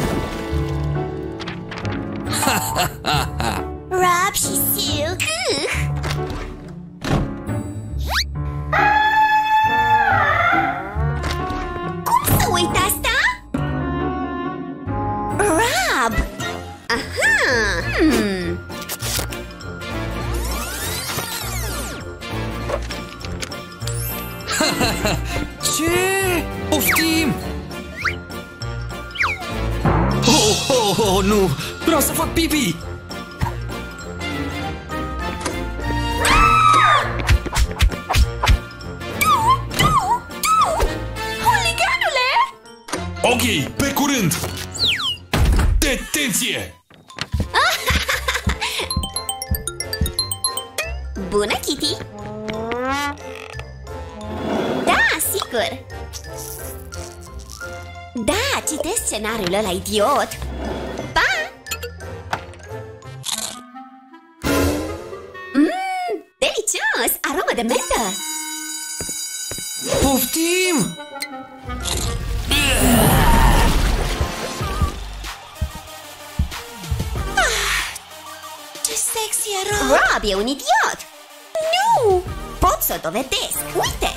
Rob și Sue. Uh. Cum să uit asta? Rob! Aha! Hmm. Ce? Poftim! Oh, oh, oh, nu! Vreau să fac pipi! Holiganule! Ok, pe curând! Detenție! Bună, Kitty! Da, sigur! Da, citesc scenariul ăla idiot! Pa! Mmm, delicios! Aromă de mentă! Poftim! Ah, ce sexy e Rob! Rob e un idiot! Nu! Pot să o dovedesc! Uite!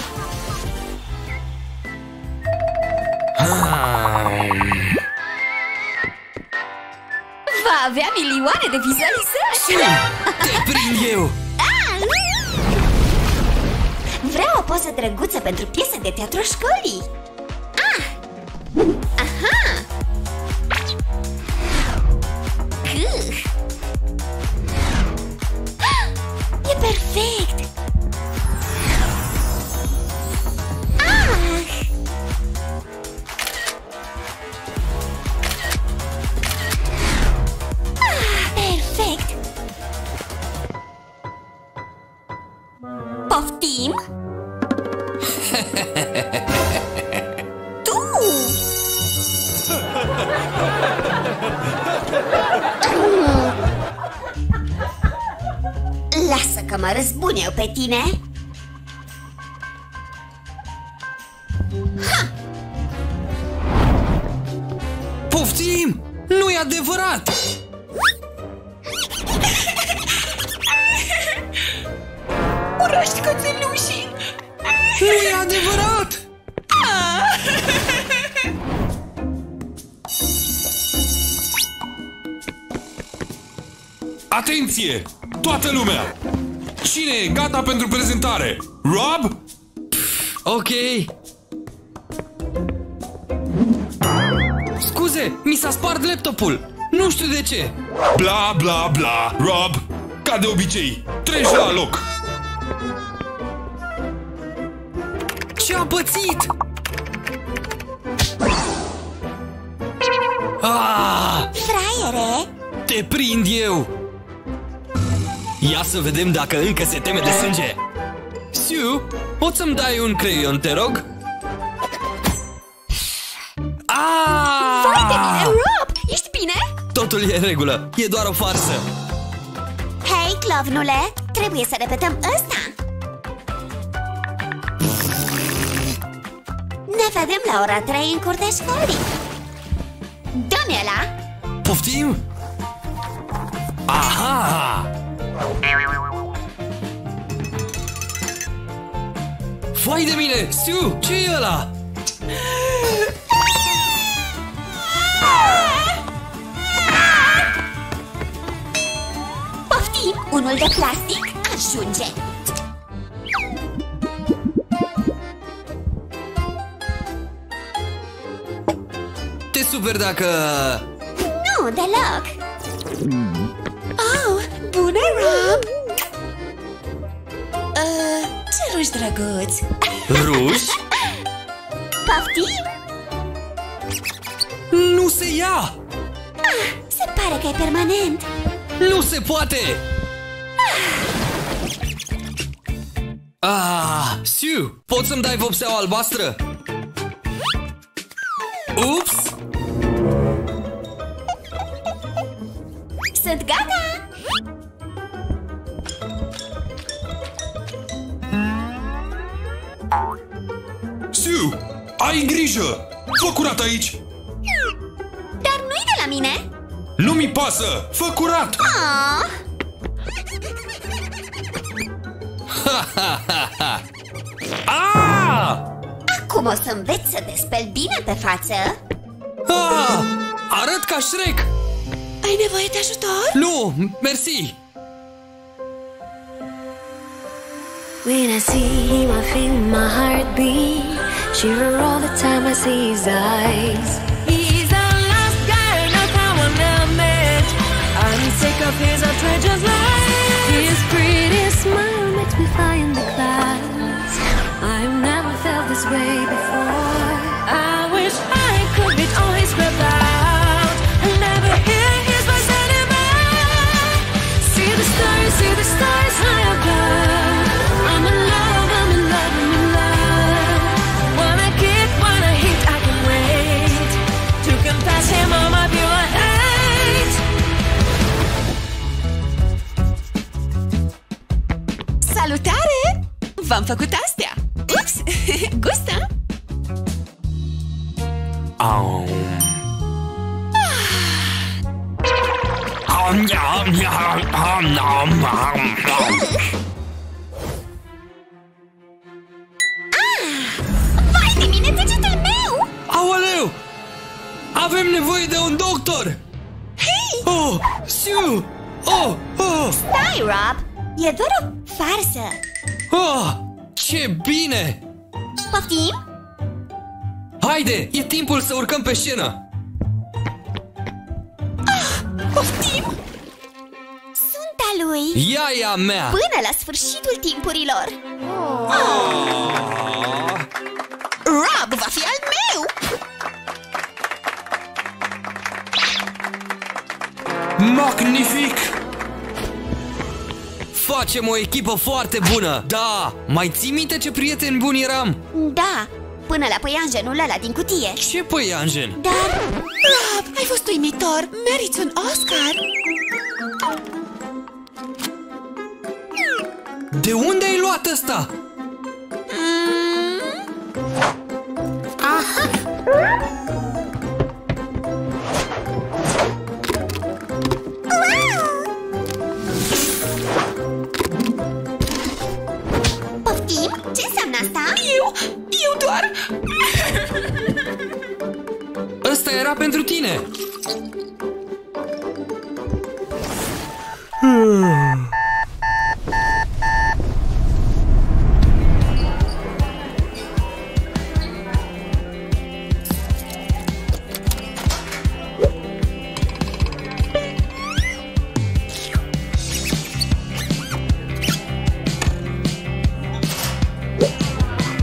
Va avea milioane de vizualizări! Te prind eu! Vreau o poză drăguță pentru piesa de teatru școlii! Ah! Aha! Gâh! E perfect! Ah! Ah, perfect! Poftim? Tu! Lasă că mă răzbun eu pe tine! Ha! Poftim! Nu e adevărat! Urăști cățelușii! Nu e adevărat! Atenție! Toată lumea! Cine e gata pentru prezentare? Rob? Ok. Scuze, mi s-a spart laptopul. Nu știu de ce. Bla, bla, bla. Rob, ca de obicei, treci la loc. Ce a pățit? Ah! Fraiere! Te prind eu! Ia să vedem dacă încă se teme de sânge. Sue, poți să-mi dai un creion, te rog? Ah! Vai de mine, Rob! Ești bine? Totul e în regulă, e doar o farsă. Hei, clovnule! Trebuie să repetăm ăsta! Ne vedem la ora trei în curtea școlii! Dă-mi ăla! Poftim? Aha! Vai de mine! Sue, ce e ăla? Poftim! Unul de plastic ajunge! Te super dacă... Nu, deloc! Oh, bună, Rob! Uh, ce ruși drăguți! Ruși? Poftim? Nu se ia! Ah, se pare că e permanent! Nu se poate! Ah, Sue, poți să-mi dai vopseaua albastră? Ups! Sunt gata! Sue, ai grijă! Fă curat aici! Dar nu-i de la mine! Nu mi pasă! Fă curat! Ah! Ah! Acum o să înveți să te speli bine pe față! Ah! Arăt ca Shrek! Ai nevoie de ajutor? Nu, mersi! When I see him, I feel my heart beat. Shiver all the time I see his eyes. He's the last guy, not someone I met. I'm sick of his outrageous lies. His pretty smile makes me fly in the clouds. I've never felt this way before. I wish I could beat all his crap out and never hear his voice anymore. See the stars, see the stars high above. I'm in love, I'm in love, I'm in love. Wanna kick, wanna hit, I can wait to confess him all my pure hate. Salutare! V-am făcut astea! Ups! Gustă? Au. Vai de mine, degetul meu! Aoleu! Avem nevoie de un doctor! Hei! Oh, Sue! Oh, oh! Stai, Rob! E doar o farsă! Oh, ce bine! Poftim? Haide, e timpul să urcăm pe scenă! Ah, poftim? Sunt a lui! Ea e a mea! Până la sfârșitul timpurilor! Oh. Oh. Rob va fi al meu! Magnific! Facem o echipă foarte bună! Da! Mai ții minte ce prieteni buni eram? Da! Până la păianjenul ăla din cutie. Ce păianjen? Dar... Rob, ai fost uimitor! Meriți un Oscar! De unde ai luat ăsta? Mm. Aha! Poftim? Ce înseamnă asta? Eu... eu doar... Ăsta era pentru tine!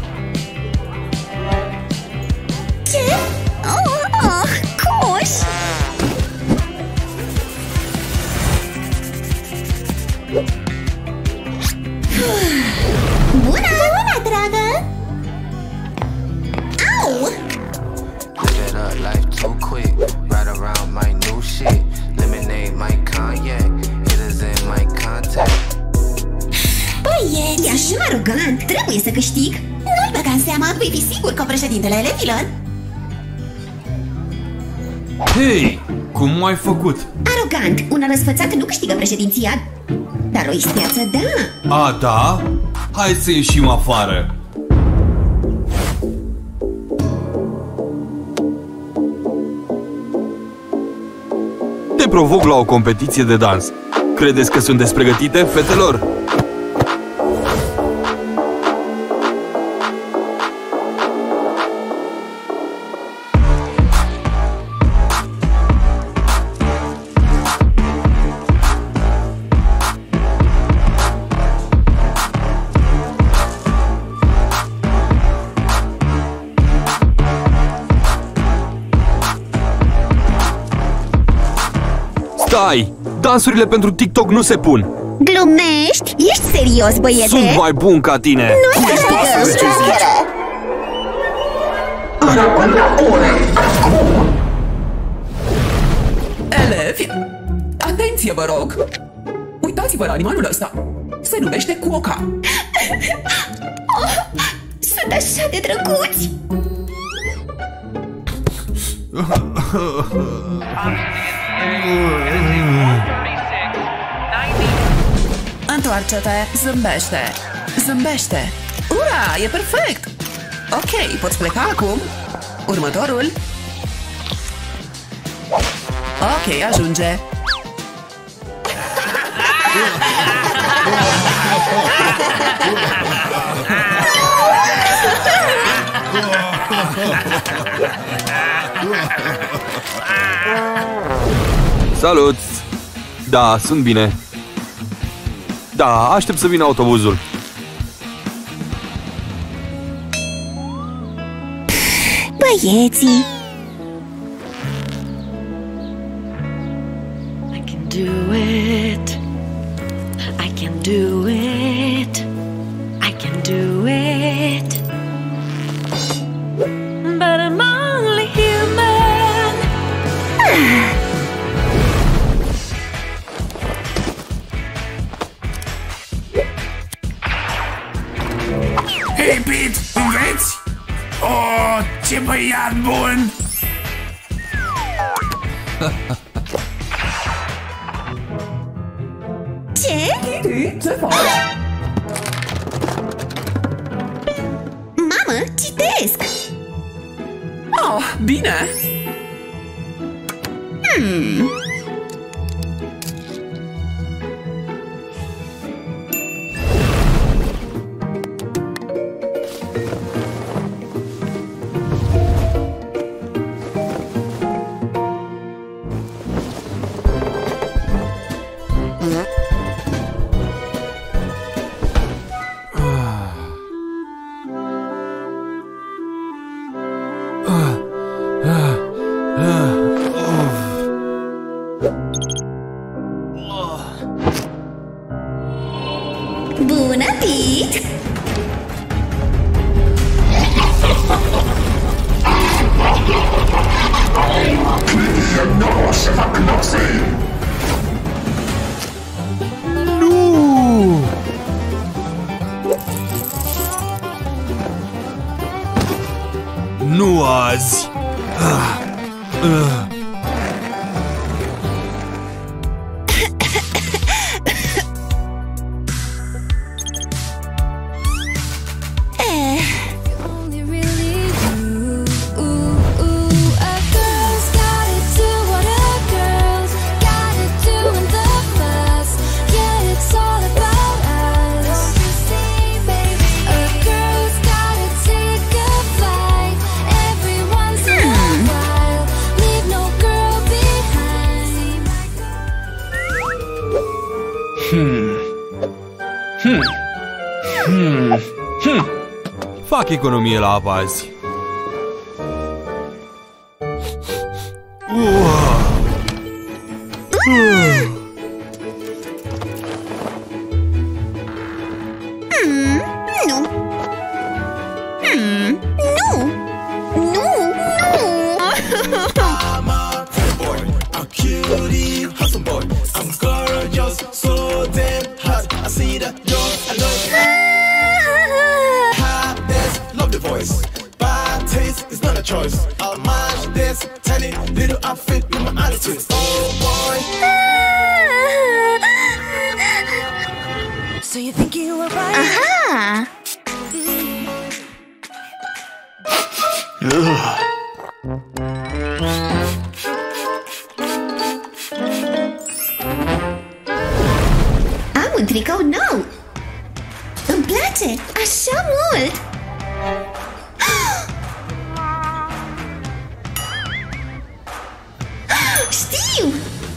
Ce? Oh, oh, coș! Trebuie să câștig. Nu-l băga în seama, vei fi sigur ca președintele elevilor. Hei, cum ai făcut? Arogant, un răsfățat nu câștigă președinția, dar o isteață da. A, da? Hai să ieșim afară. Te provoc la o competiție de dans. Credeți că sunteți pregătite, fetelor? Stai! Dansurile pentru TikTok nu se pun! Glumești? Ești serios, băiete? Sunt mai bun ca tine! Noi câștigăm! Elevi, atenție vă rog! Uitați-vă la animalul ăsta! Se numește Cuoca! Oh, sunt așa de drăguți! Întoarce-te, zâmbește, zâmbește. Ura, e perfect! Ok, poți pleca acum. Următorul. Ok, ajunge. Salut! Da, sunt bine. Da, aștept să vină autobuzul. Băieții! I can do it. I can do it. I can do it. But I'm only human. Hei, Pete, înveți? Oh, ce băiat bun! Ce? Ce faci? Mamă, citesc! Oh, bine! Hmm. Bună, Pete! Nu! Nu azi! Ah. Ah. Hmm. Hmm. Hmm. Hmm. Fac economie la apă azi. Uah. Uh. Hmm, nu. Hmm, nu. Nu, nu. I'm a boy, I'm cutie, hustle boy, I'm gorgeous, so damn hot. I see that, yo, I know. un tricou nou! Îmi place așa mult! Știu!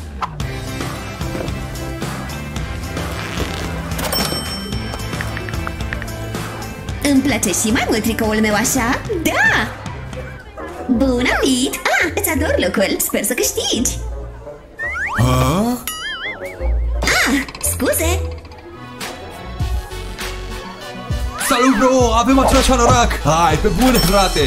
Îmi place și mai mult tricoul meu așa? Da! Bună, Pete! Ah, îți ador locul! Sper să câștigi! Ah? Ah, scuze! Salut, bro! Avem același anorac! Hai, pe bune, frate!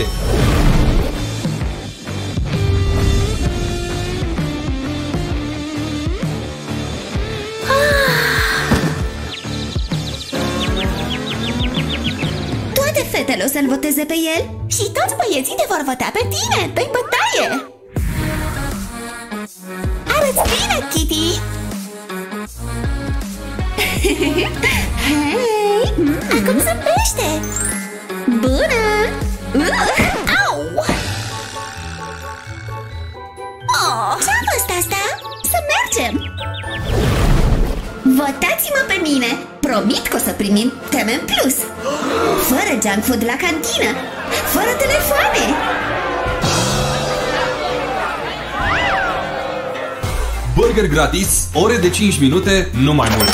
Toate fetele o să-l voteze pe el și toți băieții te vor vota pe tine, pe bătaie! Arăți bine, Kitty! Hei! Acum zâmbește! Bună! Uh, au! Oh, ce-a fost asta? Să mergem! Votați-mă pe mine! Promit că o să primim teme în plus! Fără junk food la cantină! Fără telefoane! Burger gratis, ore de cinci minute, nu mai mult.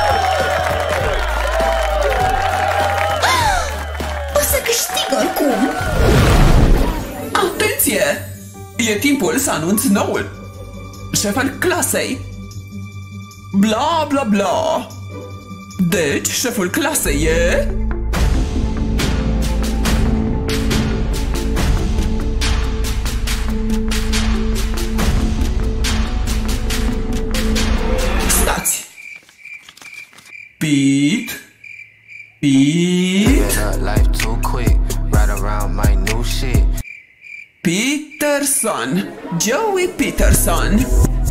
O să câștig oricum! Atenție! E timpul să anunț noul șef al clasei. Bla bla bla. Deci, șeful clasei e... Stați! Pete? Pete? Peterson! Joey Peterson!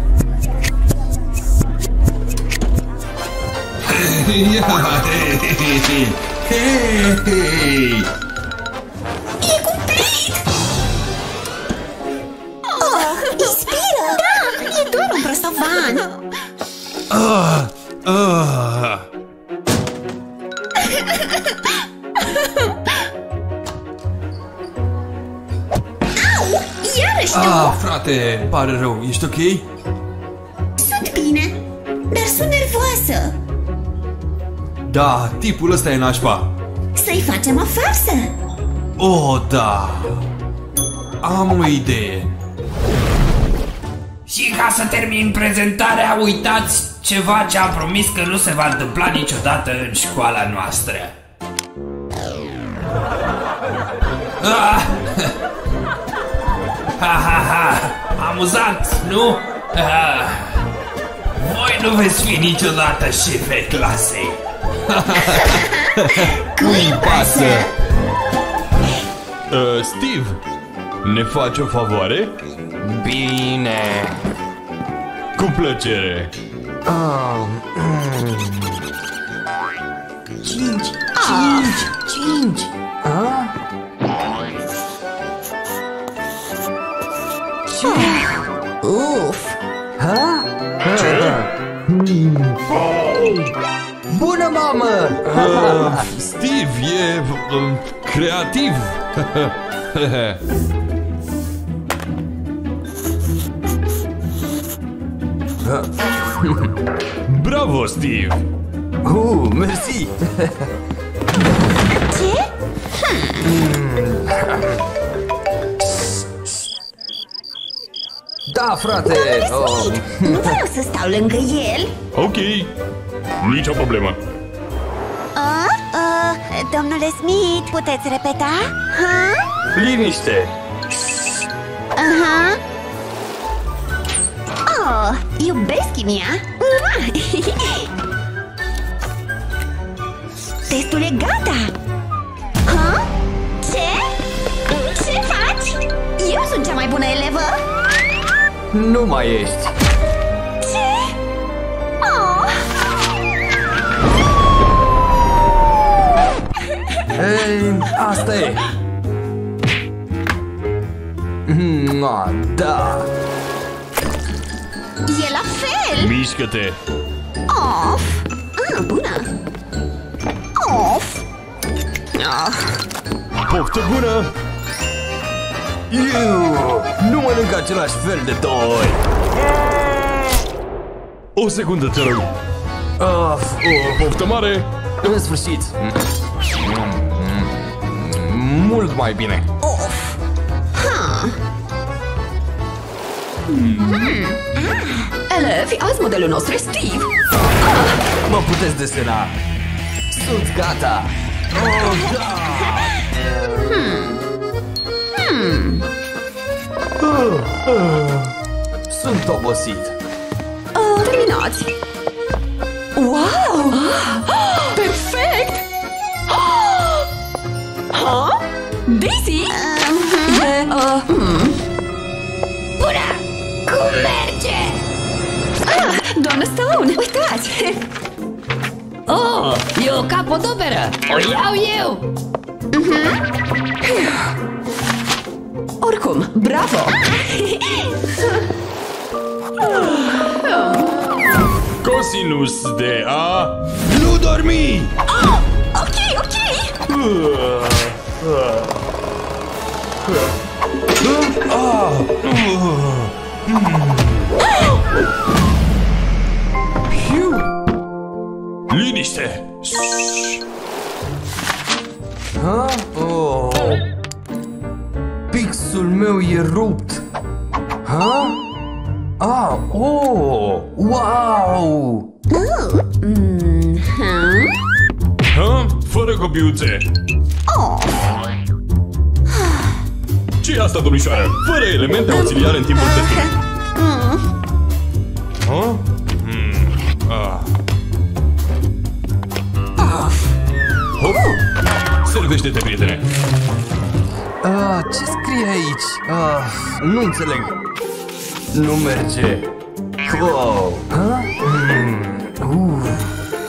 Hei, hei! E cumplit! Oh, inspiră! Da, e doar un prostovan! Ah, ah. Au! Iarăși tu! Ah, frate, pare rău, ești ok? Sunt bine, dar sunt nervoasă. Da, tipul ăsta e nașpa. Să-i facem o farsă. Oh, da. Am o idee. Și ca să termin prezentarea, uitați ceva ce am promis că nu se va întâmpla niciodată în școala noastră. Ah! Ha, ha, ha! Amuzant, nu? Ah! Voi nu veți fi niciodată șefii clasei. Cui pasă? Uh, Steve, ne faci o favoare? Bine. Cu plăcere. Oh, mm. Cinci, cinci, cinci. Ah? Ce? Uf. Ha? Ce? Mm. Bună, mamă! Uh, Steve e uh, creativ. Bravo, Steve! Uh, mersi! Ce? Da, frate! Oh. Nu vreau să stau lângă el. Ok, nicio problemă. Uh, uh, domnule Smith, puteți repeta? Ha? Liniște! Aha. Oh, iubesc chimia. Testul e gata. Ha? Ce? Ce faci? Eu sunt cea mai bună elevă. Nu mai ești. Ce? Oh. Ei, asta e. Mua, da. E la fel. Mișcă-te. Of. Ah, bună! Of! Ah. Poftă bună! Iu, nu mănânc același fel de două ori! O secundă, te rog! Ah, o poftă mare! În sfârșit! Mult mai bine! Of! Ha! Hmm. Ah. Elevi, azi modelul nostru e Steve. Ah. Mă puteți desena! Sunt gata! Oh, da! Hmm. Hmm. Uh, uh. Sunt obosit! Uh, terminați! Wow! Ah. Perfect! Ah. Ha? Daisy? Uh-huh. E, uh, hmm. Bună! Cum merge? Ah, doamnă Stone, uitați! Oh, e o capodoperă! O iau eu! Uh-huh. Oricum, bravo! Cosinus de A... Nu dormi! Oh, ok, ok! Uh, uh, uh, uh, uh. Liniște! Ha? Oh. Pixul meu e rupt! Ha? Ah, oh! Wow! Uh. Mm-hmm. Ha? Fără copiuțe! Oh. Ce-i asta, domnișoară? Fără elemente auxiliare în timpul testului! Mm. Ha? Mm. Ah. Hop! Servește-te, prietene! Ah, ce scrie aici? Ah, nu înțeleg. Nu merge. Wow. Ha? Mm. Uh.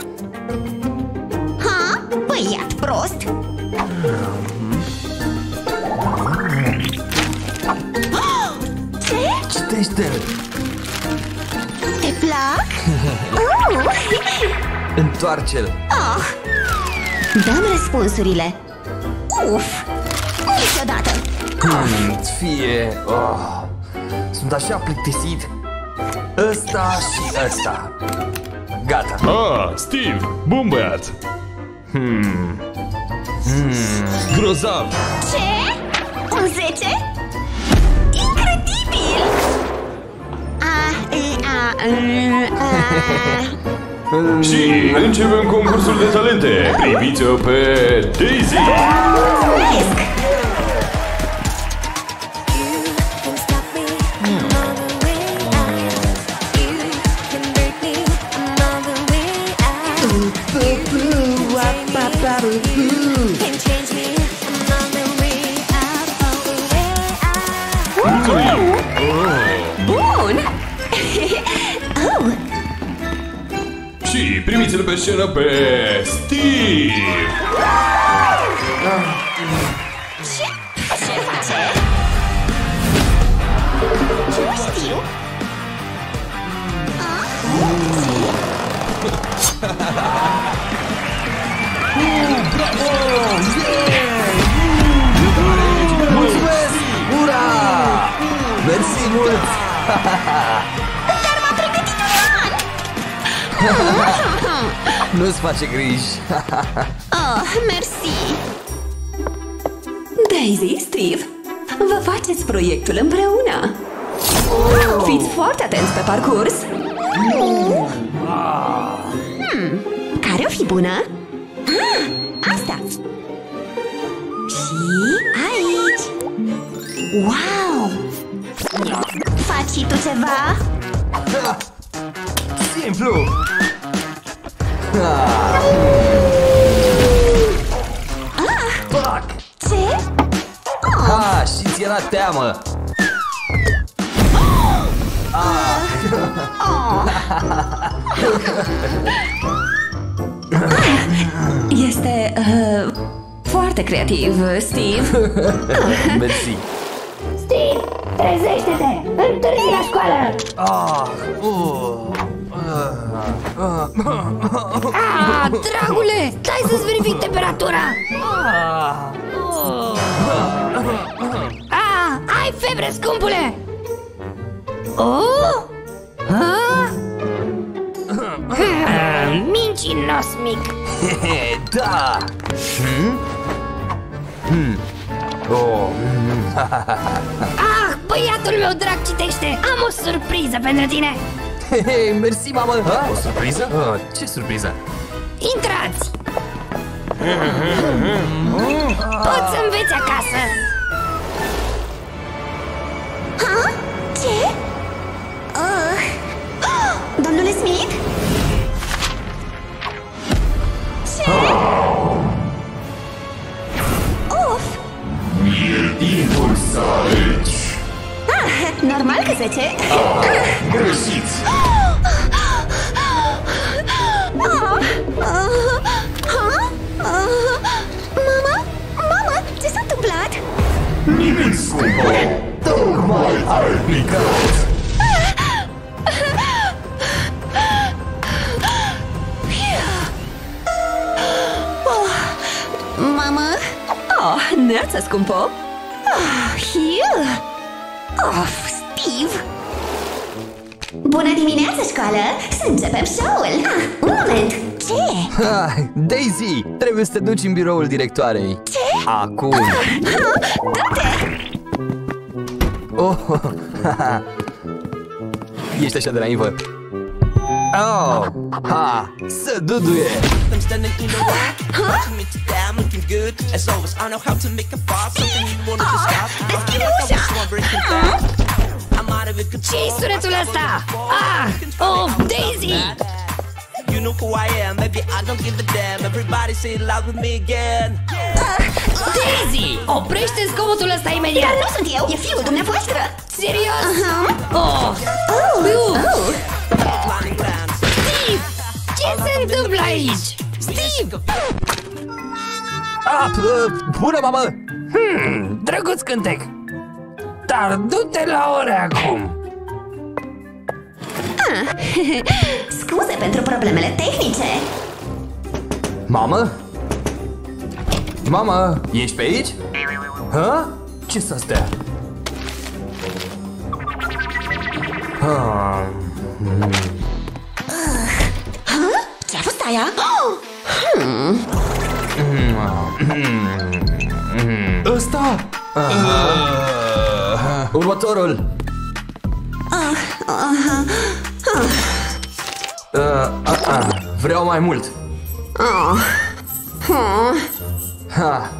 Ha? Băiat prost! Ce? Citește-l! Te plac? uh. Întoarce-l! Oh. Dăm răspunsurile. Uf! Niciodată! Hmm, fie... Oh. Sunt așa plictisit. Ăsta și ăsta. Gata. Ah, Steve! Bun băiat! Hmm. Hmm. Grozav! Ce? Un zece? Incredibil! A, a, a, a. Și începem concursul de talente. Priviți-o pe Daisy! Mulțumesc! Bun! Oh. Și primiți-l pe scenă pe Steve! Ce? Ce face? Nu știu. Mulțumesc! Ura! Mersi mult! Dar m-a pregătit un an! Nu-ți face griji! Oh, mersi! Daisy, Steve, vă faceți proiectul împreună! Oh. Fiți foarte atenți pe parcurs! Hmm, care o fi bună? Ah, asta! Și aici! Wow! Faci și tu ceva? Da. Simplu! Ah. Fac! Ce? Oh. Ha, și ți era teamă! Ah. Oh. Este uh, foarte creativ, Steve. Mersi! Steve, trezește-te! Întârzi la școală! Ah, uh, uh, Ah, dragule, stai să-ți verific temperatura. Ah, ai febre, scumpule. Oh? Ah? Mincinos mic. Da! Hmm? Hmm. Oh. Ah, băiatul meu drag citește. Am o surpriză pentru tine. Hei, mersi, mamă! Ha? O surpriză? Ah, ce surpriză? Intrați! Poți să înveți acasă. Ha? Ce? Uh. Domnule Smith? Ce? Uf! E timpul să alegi. Ah, normal că zece. Ah, greșit. Mama? Mama? Ce s-a întâmplat? Nimic, scumpă. Tocmai ai picat. Mama? Oh, neața, scumpo. Oh, Hugh! Of, Steve! Bună dimineața, școală! Să începem show-ul! Ah, un moment! Ce? Ha, Daisy, trebuie să te duci în biroul directoarei. Ce? Acum! Ah, du-te! Oh, ești așa de naivă. Oh, ha, să duduie! I'm standing in the way, watching me to down, looking good as always. I know how to make a fuss, something you wanna discuss. Deschide ușa! I'm out of it. Ce-i sunetul ăsta? Ah, oh, Daisy! You know who I am, maybe I don't give a damn. Everybody say it loud with me again. Daisy! Oprește zgomotul ăsta imediat! Dar nu sunt eu, e fiul dumneavoastră! Serios? Uh-huh. Oh! Oh! Uh. Oh! Steve! Ce se întâmplă aici? Steve! Ah, bună, mamă! Hmm, drăguț cântec. Dar du-te la ore acum. Ah, scuze pentru problemele tehnice. Mamă? Mamă, ești pe aici? Ha? Ce-s astea? Ha? Ha? Ce-a fost aia? Hmm. Ăsta? Următorul. Vreau mai mult. Ha.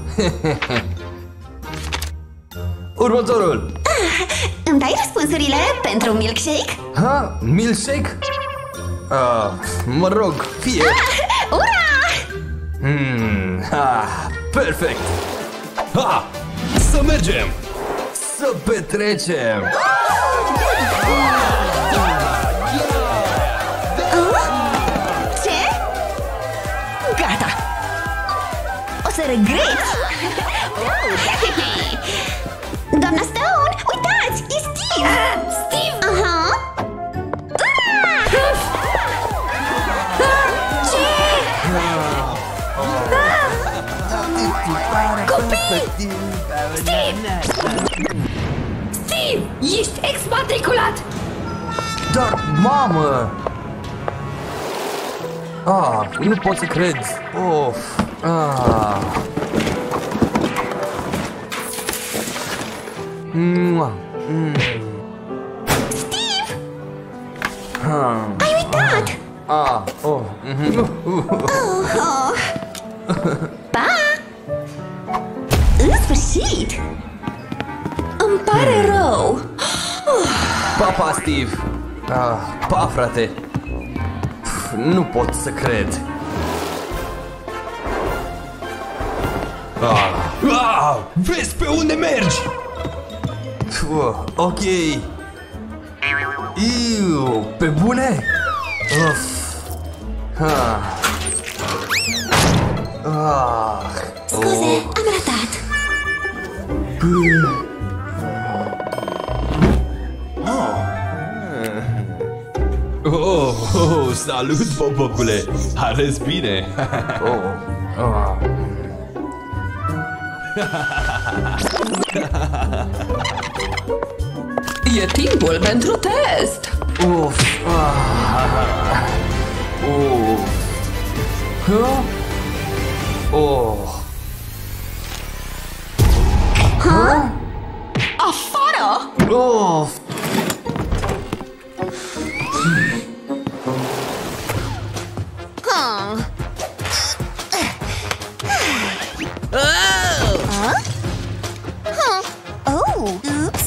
Următorul. Îmi dai răspunsurile pentru un milkshake? Ha? Milkshake? Uh, mă rog, fie. Ura! Hmm, ha, perfect. Ha! Să mergem! Să petrecem! Ce? Gata! O să regreți! Doamna Stone, uitați! E Steve! Ah, Steve! Aha! Copii! Steve! Steve! Ești exmatriculat! Dar, mamă! Ah, nu pot să cred. Of. Ah. Mua. Mm. Steve! Ah. Ai uitat! Ah, oh. Mm-hmm. Oh, oh. Pa! În sfârșit! Îmi pare rău! Pa, pa, Steve! Ah, pa, frate! Nu pot să cred! Ah. Ah, vezi pe unde mergi! Uh, ok! Iu, pe bune? Uf. Ah. Ah. Scuze, oh. am ratat! Oh, oh, să Salut, Popocule! Arăți bine! Oh. Oh. E timpul pentru test! Uf! Ah. Uf! Huh? Oh! Huh? Afară! Uf! Hmm. Oh! Huh? Huh. Oh, oops.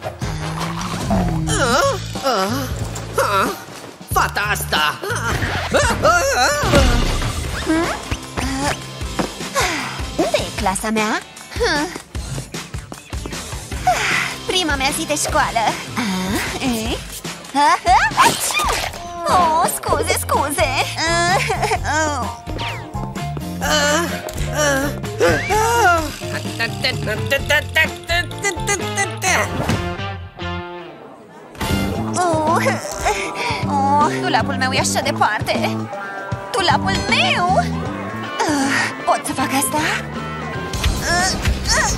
Uh, uh, uh, fata asta! Hmm? Uh, unde e clasa mea? Huh. Prima mea zi de școală. Ah, eh? Ah, ah, oh, scuze, scuze. Uh, uh, oh, dulapul meu e așa departe. Dulapul meu! Uh, pot să fac asta? Uh, uh,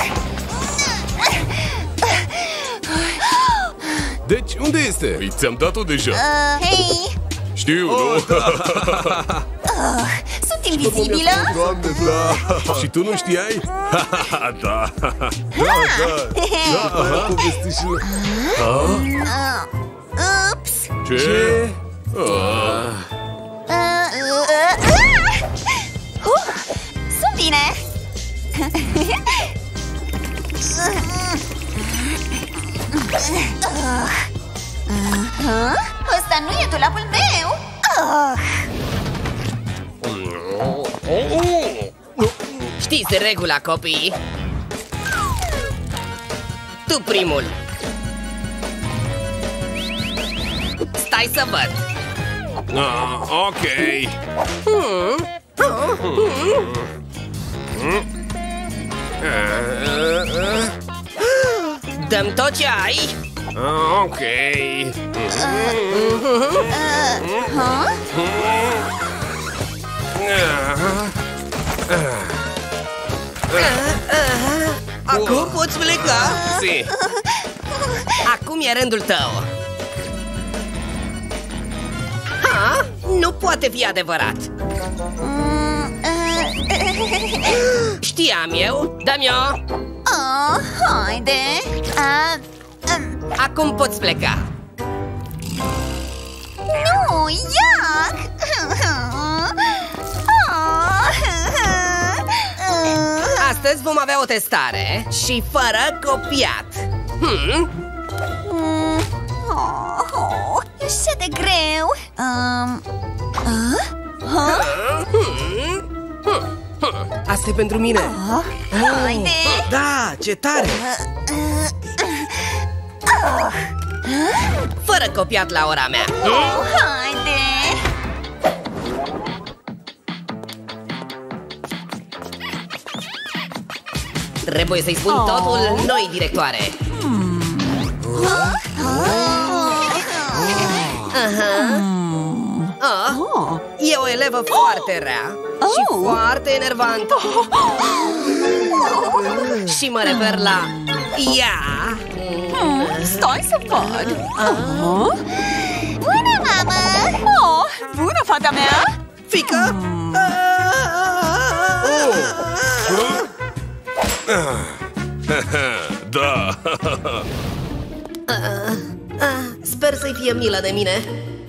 Deci, unde este? Păi, ți-am dat-o deja. uh, Hei! Știu, oh, nu? Da. uh, sunt invizibilă? Doamne, da! Și tu nu știai? Da! Da, da, da, aia povesti și... Uh, ups! Ce? Ce? Uh. Uh, uh, uh, uh, sunt bine! uh, Ăsta nu e dulapul meu! Uh. Știți regula, copii? Tu primul! Stai să văd! Ah, ok! Hmm. Hmm. Dăm tot ce ai? Ah, ok! Acum poți pleca? Si. Acum e rândul tău. Ha? Nu poate fi adevărat. Știam eu, dă-mi-o. Oh, haide. Uh, um. Acum poți pleca. Nu, iac! Astăzi vom avea o testare și fără copiat. Hmm? Mm. Oh, oh, e așa de greu. Um. Uh? Huh? Hmm? Hmm. Hmm. Asta e pentru mine. Oh, haide! Da, ce tare! Uh, uh, uh. Fără copiat la ora mea. Oh, haide! Trebuie să-i spun oh. totul noi, directoare. Hmm. Aha. Oh. E o elevă foarte rea și foarte enervantă. Și mă refer la ea. Stai să văd. Bună, mamă! Oh, bună, fata mea! Fică! Da! Uh, uh, sper să-i fie milă de mine.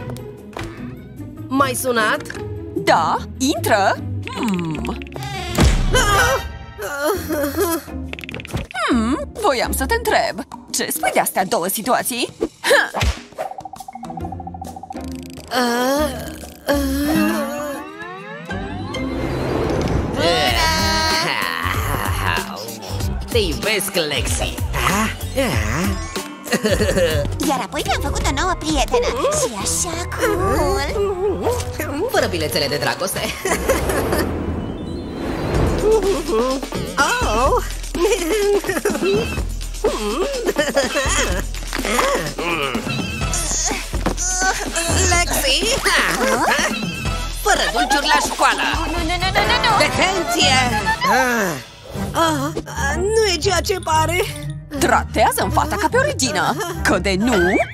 M-ai sunat? Da, intră! Hmm. Hmm, voiam să te întreb. Ce spui de astea două situații? Uh, uh. Te iubesc, Lexi. Iar apoi mi-am făcut o nouă prietenă. Și așa cool. Fără bilețele de dragoste. Oh. Lexi! Fără dulciuri la școală! Nu, nu, nu, nu, nu, nu! Detenție! Ah. Ah, nu e ceea ce pare! Tratează-mi fata ca pe o regină, că de nu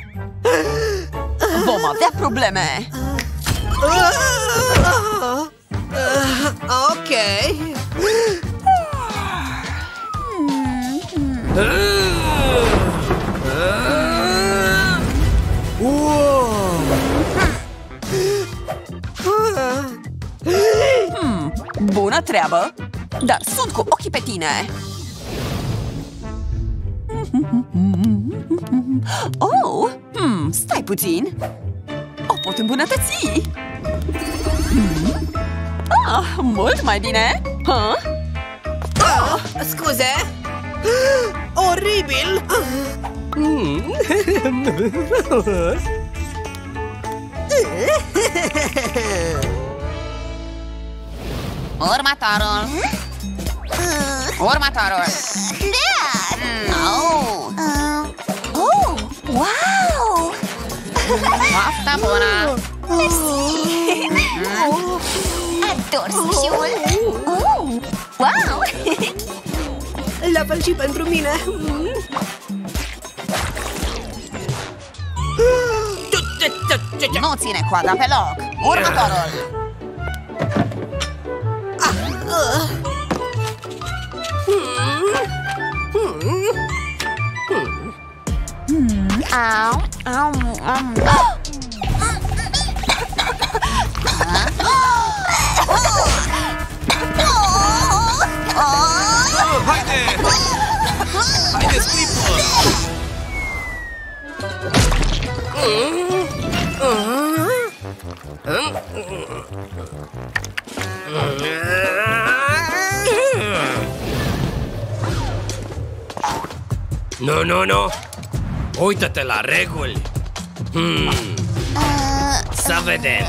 vom avea probleme. Ok. Hmm, bună treabă, dar sunt cu ochii pe tine. Oh, hmm, stai puțin. O pot îmbunătăți. Hmm. Ah, mult mai bine. Huh? Ah, scuze. Oribil. Următorul. Următorul. Da! Oh! Oh! Wow! Poftă bună! Mersi! Ador sushiul! Oh! Wow! La fel și pentru mine! Nu ține coada pe loc! Următorul! Au, au, au. Haide! Haide, scripă! Nu, nu, nu! Uită-te la reguli! Hmm. Să vedem!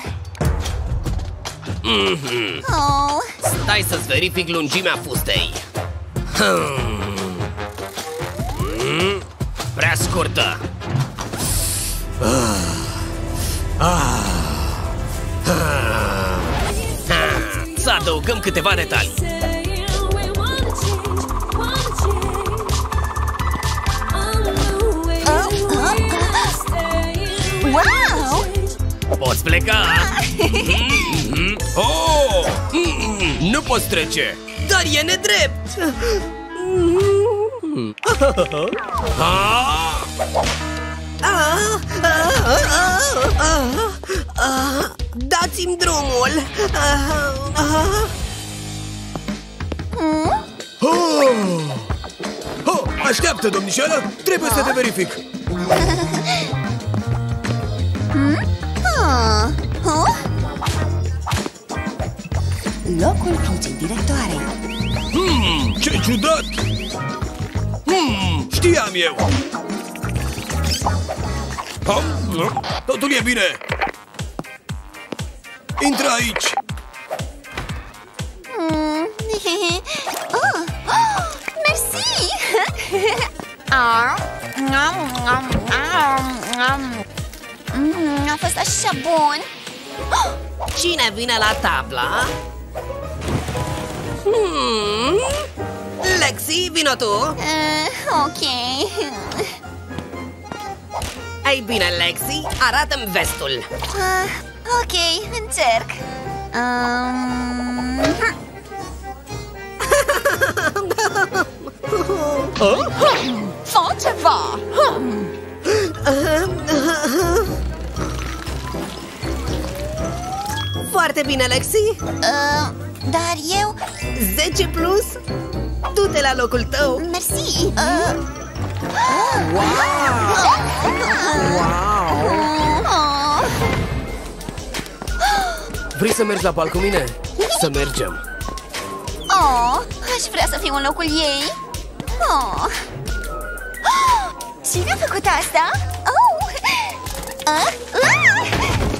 Mm-hmm. Stai să-ți verific lungimea fustei. Hmm. Hmm. Prea scurtă. Ah. Ah. Ah. Să adăugăm câteva detalii. Wow! Poți pleca! Mm-hmm. Oh! Mm-hmm. Nu poți trece! Dar e nedrept! Ah! Dați-mi drumul! Oh, așteaptă, domnișoară! Trebuie să te verific! Locul fiicei directoare. Hmm, ce ciudat! Hmm, știam eu! Oh, totul e bine! Intră aici! Mm. Oh, oh, mersi! Ah, mm, a fost așa bun! Cine vine la tabla? Hmm. Lexi, vino tu! Uh, ok. Ei bine, Lexi, arată-mi vestul. Uh, ok, încerc. Um... Fă ceva! Foarte bine, Lexi. Uh, dar eu... zece plus? Du-te la locul tău. Mersi. Uh... Wow! Wow! Vrei să mergi la bal cu mine? Să mergem. Oh, aș vrea să fiu în locul ei. Oh. Cine a făcut asta? Oh. Uh, uh.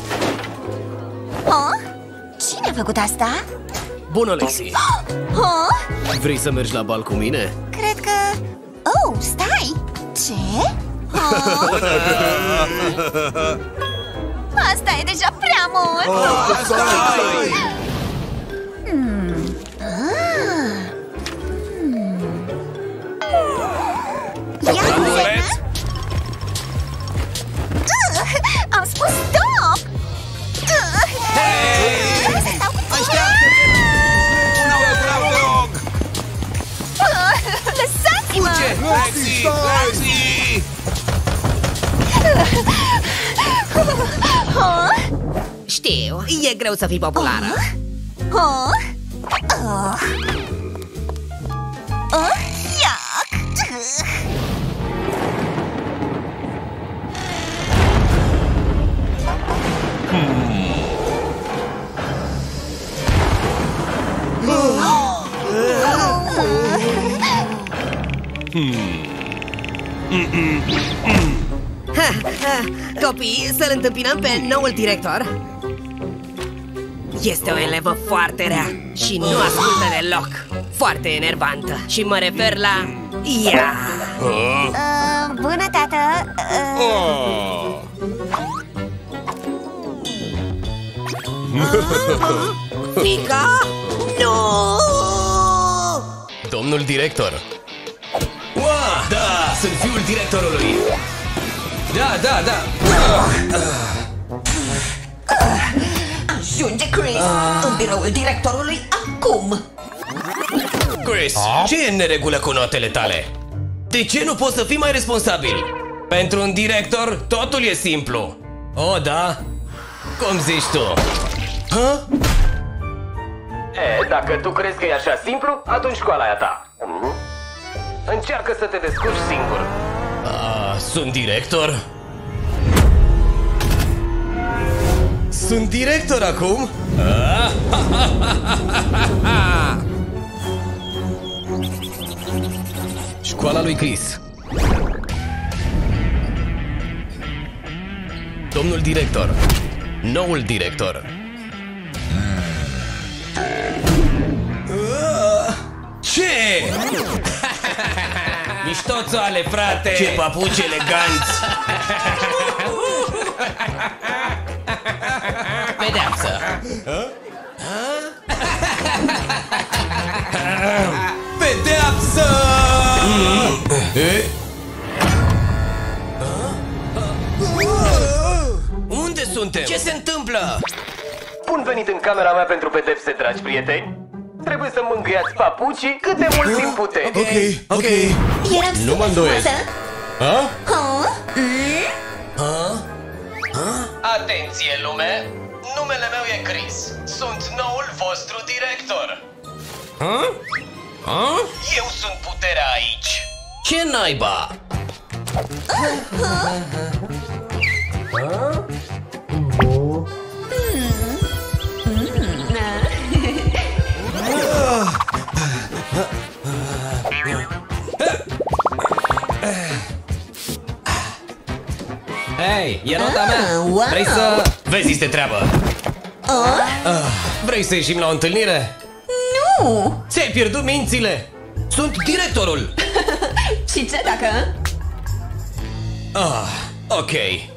Oh. Cine a făcut asta? Bună, Lexi! Oh. Vrei să mergi la bal cu mine? Cred că... Oh, stai! Ce? Oh. mult! Oh, stai! Hmm. Ah. Hmm. Ia uh, am spus stop! Hei! Așteaptă-te! Bravo, rog! Lăsați-mă! Lexi! Lexi! Știu, e greu să fii populară. Oh? Oh. Oh, yuck! Ha, ha. Copii, să-l întâmpinăm pe noul director. Este o elevă foarte rea și nu ascultă deloc. Foarte enervantă. Și mă refer la ea. Uh, bună, tată! Uh... Fica? Nu! Domnul director. Wow, da, sunt fiul directorului. Da, da, da. Ajunge, Chris, în biroul directorului acum. Chris, ce e în neregulă cu notele tale? De ce nu poți să fii mai responsabil? Pentru un director, totul e simplu. Oh, da? Cum zici tu? Ha? E, dacă tu crezi că e așa simplu, atunci școala e a ta. Încearcă să te descurci singur. Ah, sunt director? Sunt director acum? Ah, ha, ha, ha, ha. Școala lui Chris. Domnul director. Noul director. Ce? Miștoțoale, frate! Ce papuci eleganți! Pedeapsă! Pedeapsă! Unde suntem? Ce se întâmplă? Bun venit în camera mea pentru pedepse, dragi prieteni! Trebuie să mângâiați papucii cât de mult timp puteți. Ok, ok. Eram Nu mă îndoiesc. Ha? Ha? Ha? Ha? Atenție, lume! Numele meu e Chris. Sunt noul vostru director. Ha? Ha? Eu sunt puterea aici. Ce naiba? Hei, e nota mea! wow. Vrei să... Vezi, este treabă! Oh? Vrei să ieșim la o întâlnire? Nu! Ți-ai pierdut mințile! Sunt directorul! Și ce dacă? Ah, ok.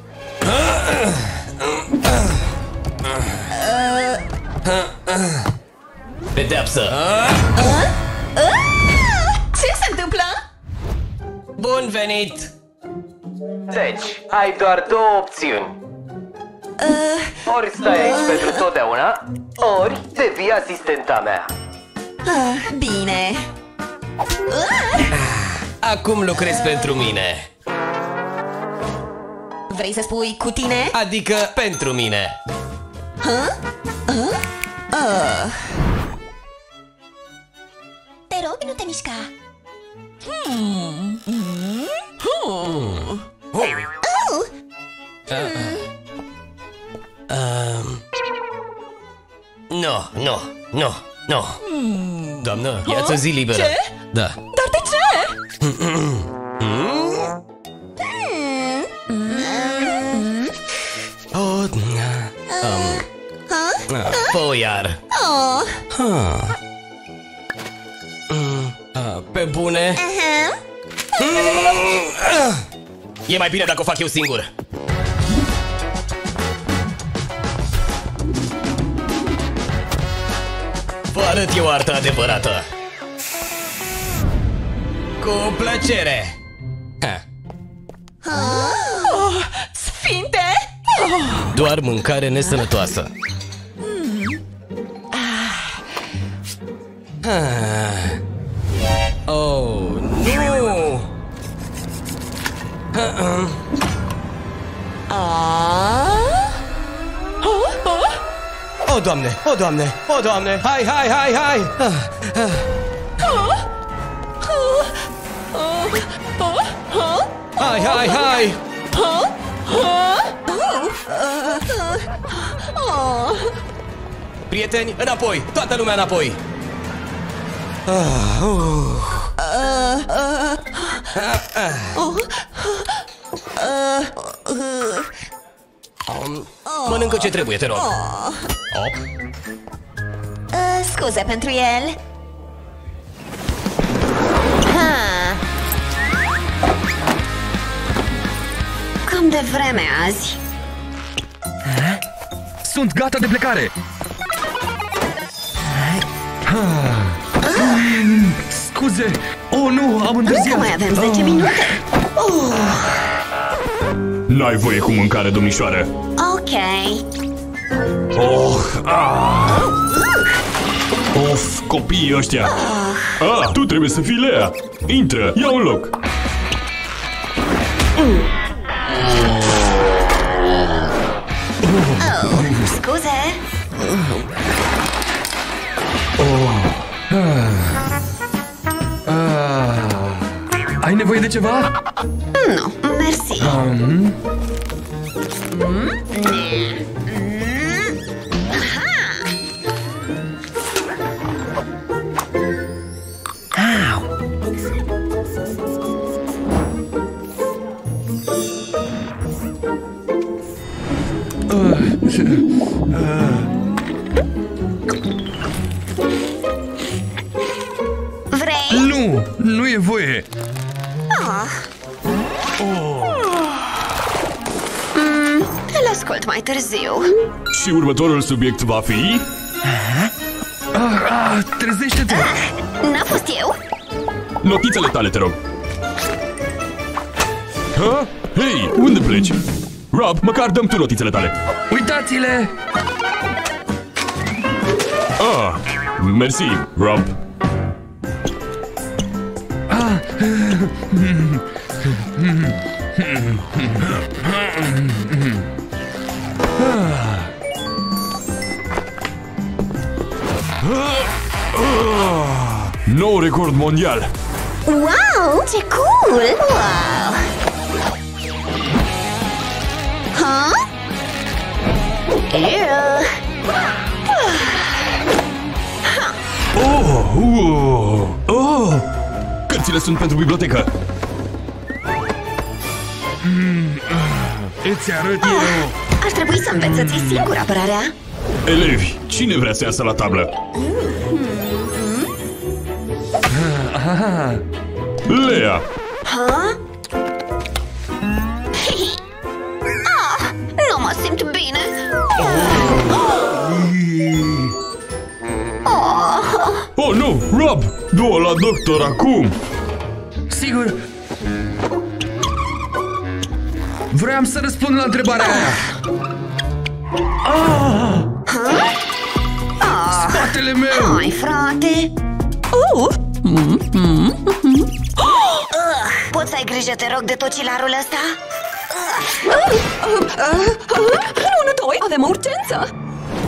Pedeapsă! Ce se întâmplă? Bun venit! Deci, ai doar două opțiuni. Uh, Ori stai aici pentru totdeauna, ori devii asistenta mea. uh, bine. Uh, Acum lucrezi pentru mine. vrei să spui cu tine? Adică pentru mine. Huh? Uh? Uh. Te rog, nu te mișca. Hmm. Hmm. Hmm. Oh. Oh. Uh, um. Nu, nu, nu, nu. Hmm. Doamnă, ia-ți o zi liberă. Ce? Da. Dar de ce? Hmm. Oh, um. Fă iar. Oh. Huh. Mm, uh, pe bune? Uh-huh. Mm, e mai bine dacă o fac eu singur. Vă arăt eu arta adevărată. Cu plăcere. Oh, sfinte! Oh. Doar mâncare nesănătoasă. Ah. Oh, nu! Uh-uh. O, Doamne! O, Doamne! O, Doamne! Hai, hai, hai, hai! Hai, hai, hai! Prieteni, înapoi! Toată lumea înapoi! Ah, uh. um, Mănâncă ce trebuie, te rog. Oh. Uh, scuze pentru el. Ha. Cam de vreme azi. Sunt gata de plecare. Scuze. Oh, nu, am întârziat. Încă mai avem zece minute. Uh. N-ai voie cu mâncare, domnișoară. Ok. Oh, ah. Of, copiii ăștia. Ah, tu trebuie să fii Lea. Intră, ia un loc. Oh, scuze. Oh. Ah. Ah. Ai nevoie de ceva? Nu, mersi. Um. Mm? Vrei? Nu, nu e voie. Ah. Oh. Mm, îl ascult mai târziu. Și următorul subiect va fi... Ah, ah, trezește-te! Ah, n-a fost eu? Notițele tale, te rog. Ha? Hei, unde pleci? Rob, măcar dăm tu notițele tale. Uitați-le! Ah, mersi, Rob. Ah. Nou record mondial. Wow, ce cool! Wow! Ha? Ew. Oh, oh, oh. Cărțile sunt pentru bibliotecă. Mm, uh, îți arăt oh, eu. Ar trebui să înveți să ții singur apărarea. Elevi, cine vrea să iasă la tablă? Ah, Lea. Ha? Ah, nu mă simt bine. Oh, oh nu, Rob! Du-o la doctor acum! Sigur. Vreau să răspund la întrebarea aia. Ah! Ah! Spatele meu! Hai, frate! Uh! Mm, mm, mm. Uh, poți să ai grijă, te rog, de tocilarul ăsta? Uh. Uh, uh, uh, unu, doi, avem o urgență!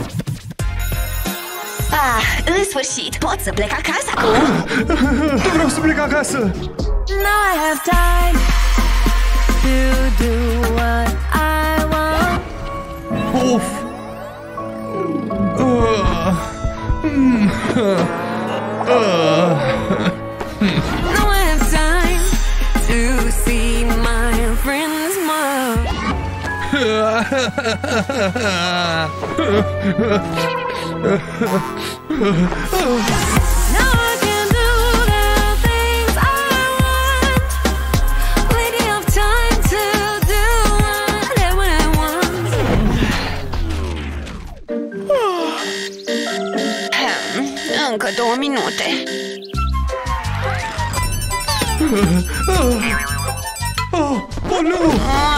Ah, în sfârșit, pot să plec acasă acum? Vreau să plec acasă! Now I have time to do what I want. Uf! Uh. Mm. Uh. Now I have time to see my friends smile. Now I can do the things I want. Plenty of time to do whatever I want. Hmm. Încă două minute. Oh, oh nu!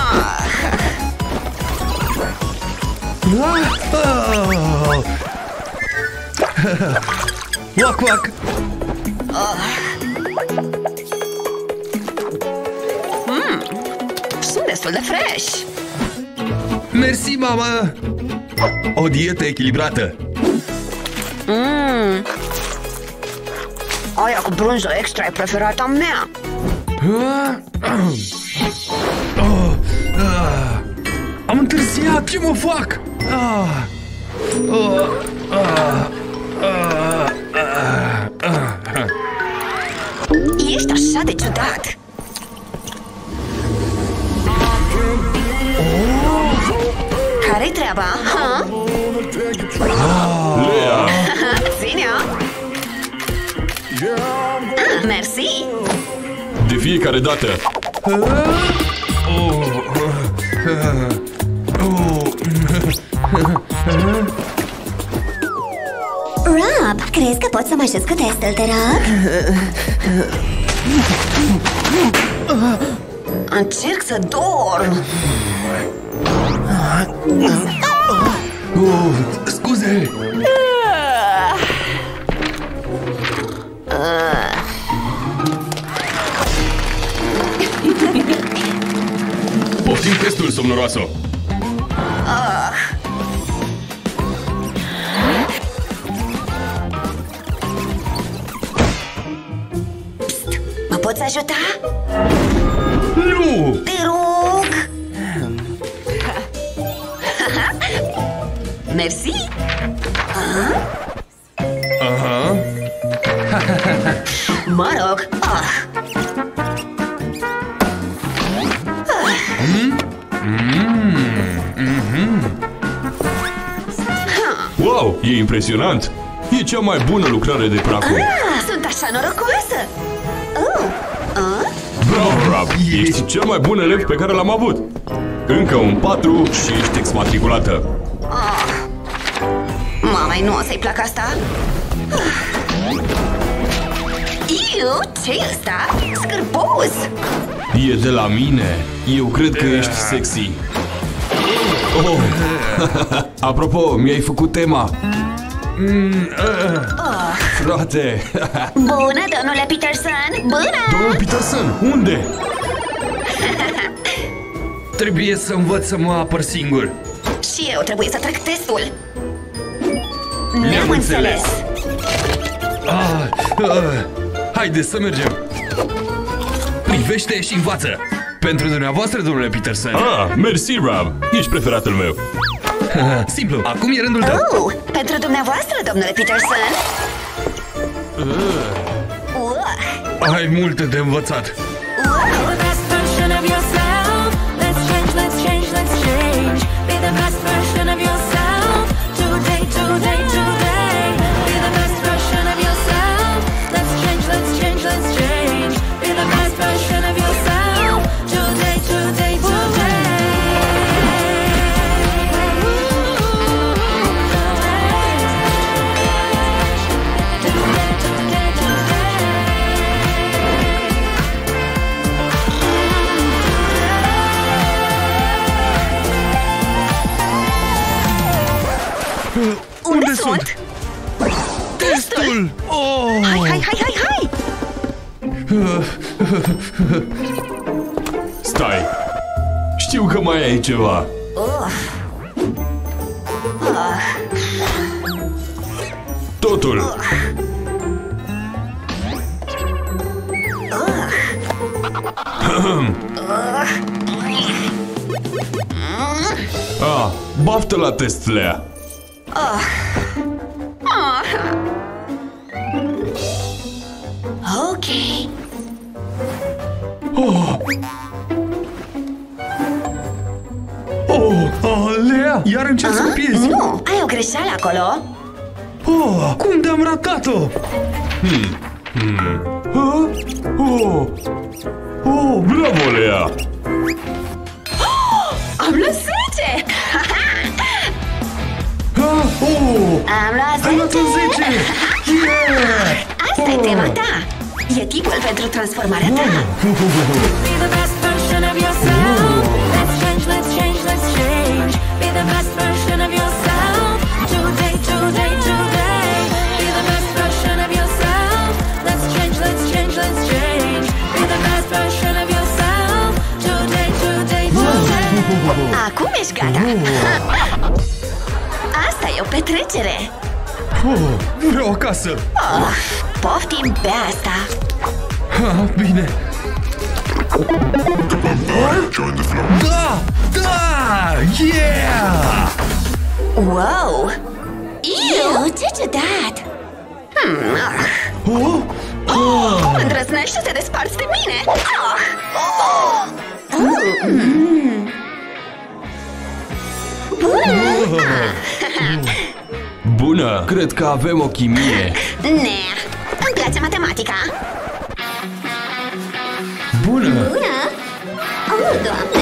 Wac, wac! Mm, sunt destul de fresh. Mersi, mamă! O dietă echilibrată. Mm. Aia cu brânză extra e preferata mea. Oh, ah, am întârziat, ce mă fac? Ah, oh, ah, ah, ah, ah. Ești așa de ciudat. Oh. Care-i treaba? Ha? Lea! Ține-o! Ah, mersi! De fiecare dată! Rob, crezi că pot să mă ajut cu testul, te rog? Încerc să dorm. Oh, scuze! Poftim testul, somnoroasă! Ah. Psst, mă poți ajuta? Nu! Te rog! Mersi! Aha! Aha! Mă rog! Ah. Wow, e impresionant! E cea mai bună lucrare de până acum! Ah, sunt așa norocoasă! Oh. Ah? Bravo, Rob! Ești cel mai bun elev pe care l-am avut! Încă un patru și ești exmatriculată! Ah. Mamei, nu o să-i placă asta? Iu, ce-i ăsta? Scârbos! E de la mine! Eu cred că ești sexy! Oh. Apropo, mi-ai făcut tema! Mm, uh, oh. Frate! Bună, domnule Peterson! Bună! Domnul Peterson, unde? Trebuie să învăț să mă apăr singur. Și eu trebuie să trec testul. Ne-am înțeles. Ah, uh, haide să mergem. Privește și învață. Pentru dumneavoastră, domnule Peterson. Ah, mersi, Rob. Ești preferatul meu. Simplu, acum e rândul tău. Oh, pentru dumneavoastră, domnule Peterson. Uh. Uh. Ai multe de învățat. Unde sunt? Testul! Oh! Hai, hai, hai, hai, hai! Stai! Știu că mai ai ceva. Uh. Uh. Totul! Uh. Ah, baftă la test, Lea! Uh. Uh. Ok. Oh. Oh, oh, Lea, iar încerci să copiezi. Nu, ai o greșeală acolo. Oh, cum de-am ratat-o? Hmm. Hmm. Ah? Oh. Oh, bravo, Lea! Oh, am luat zece! Ah, Oh! Am luat Ai luat un zece! zece! Yeah! Asta e tema ta! E timpul pentru transformarea ta! Be the best version of yourself. Let's change, let's change, let's change. Be the best version of yourself. Today, today, today. Be the best version of yourself. Let's change, let's change, let's change. Be the best version of yourself. Today, today, today. Acum ești gata! Asta e o petrecere! Oh, vreau acasă! Oh, poftim pe asta! Ah, bine! Da! Da! Yeah! Wow! Iu, ce ciudat! Hmm, ah. Oh? Oh, cum îndrăznești să te desparți de mine? Oh. Oh. Mm. Bună! Bună! Cred că avem o chimie. Ne, îmi place matematica. Bună! Bună! Oh, Doamne!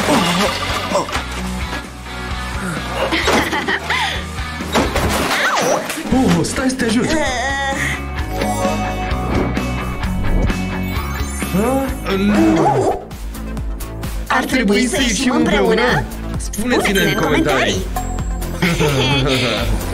Oh, stai să te ajut! Ah, nu! Ar trebui să ieșim împreună? Spuneți-ne în comentarii!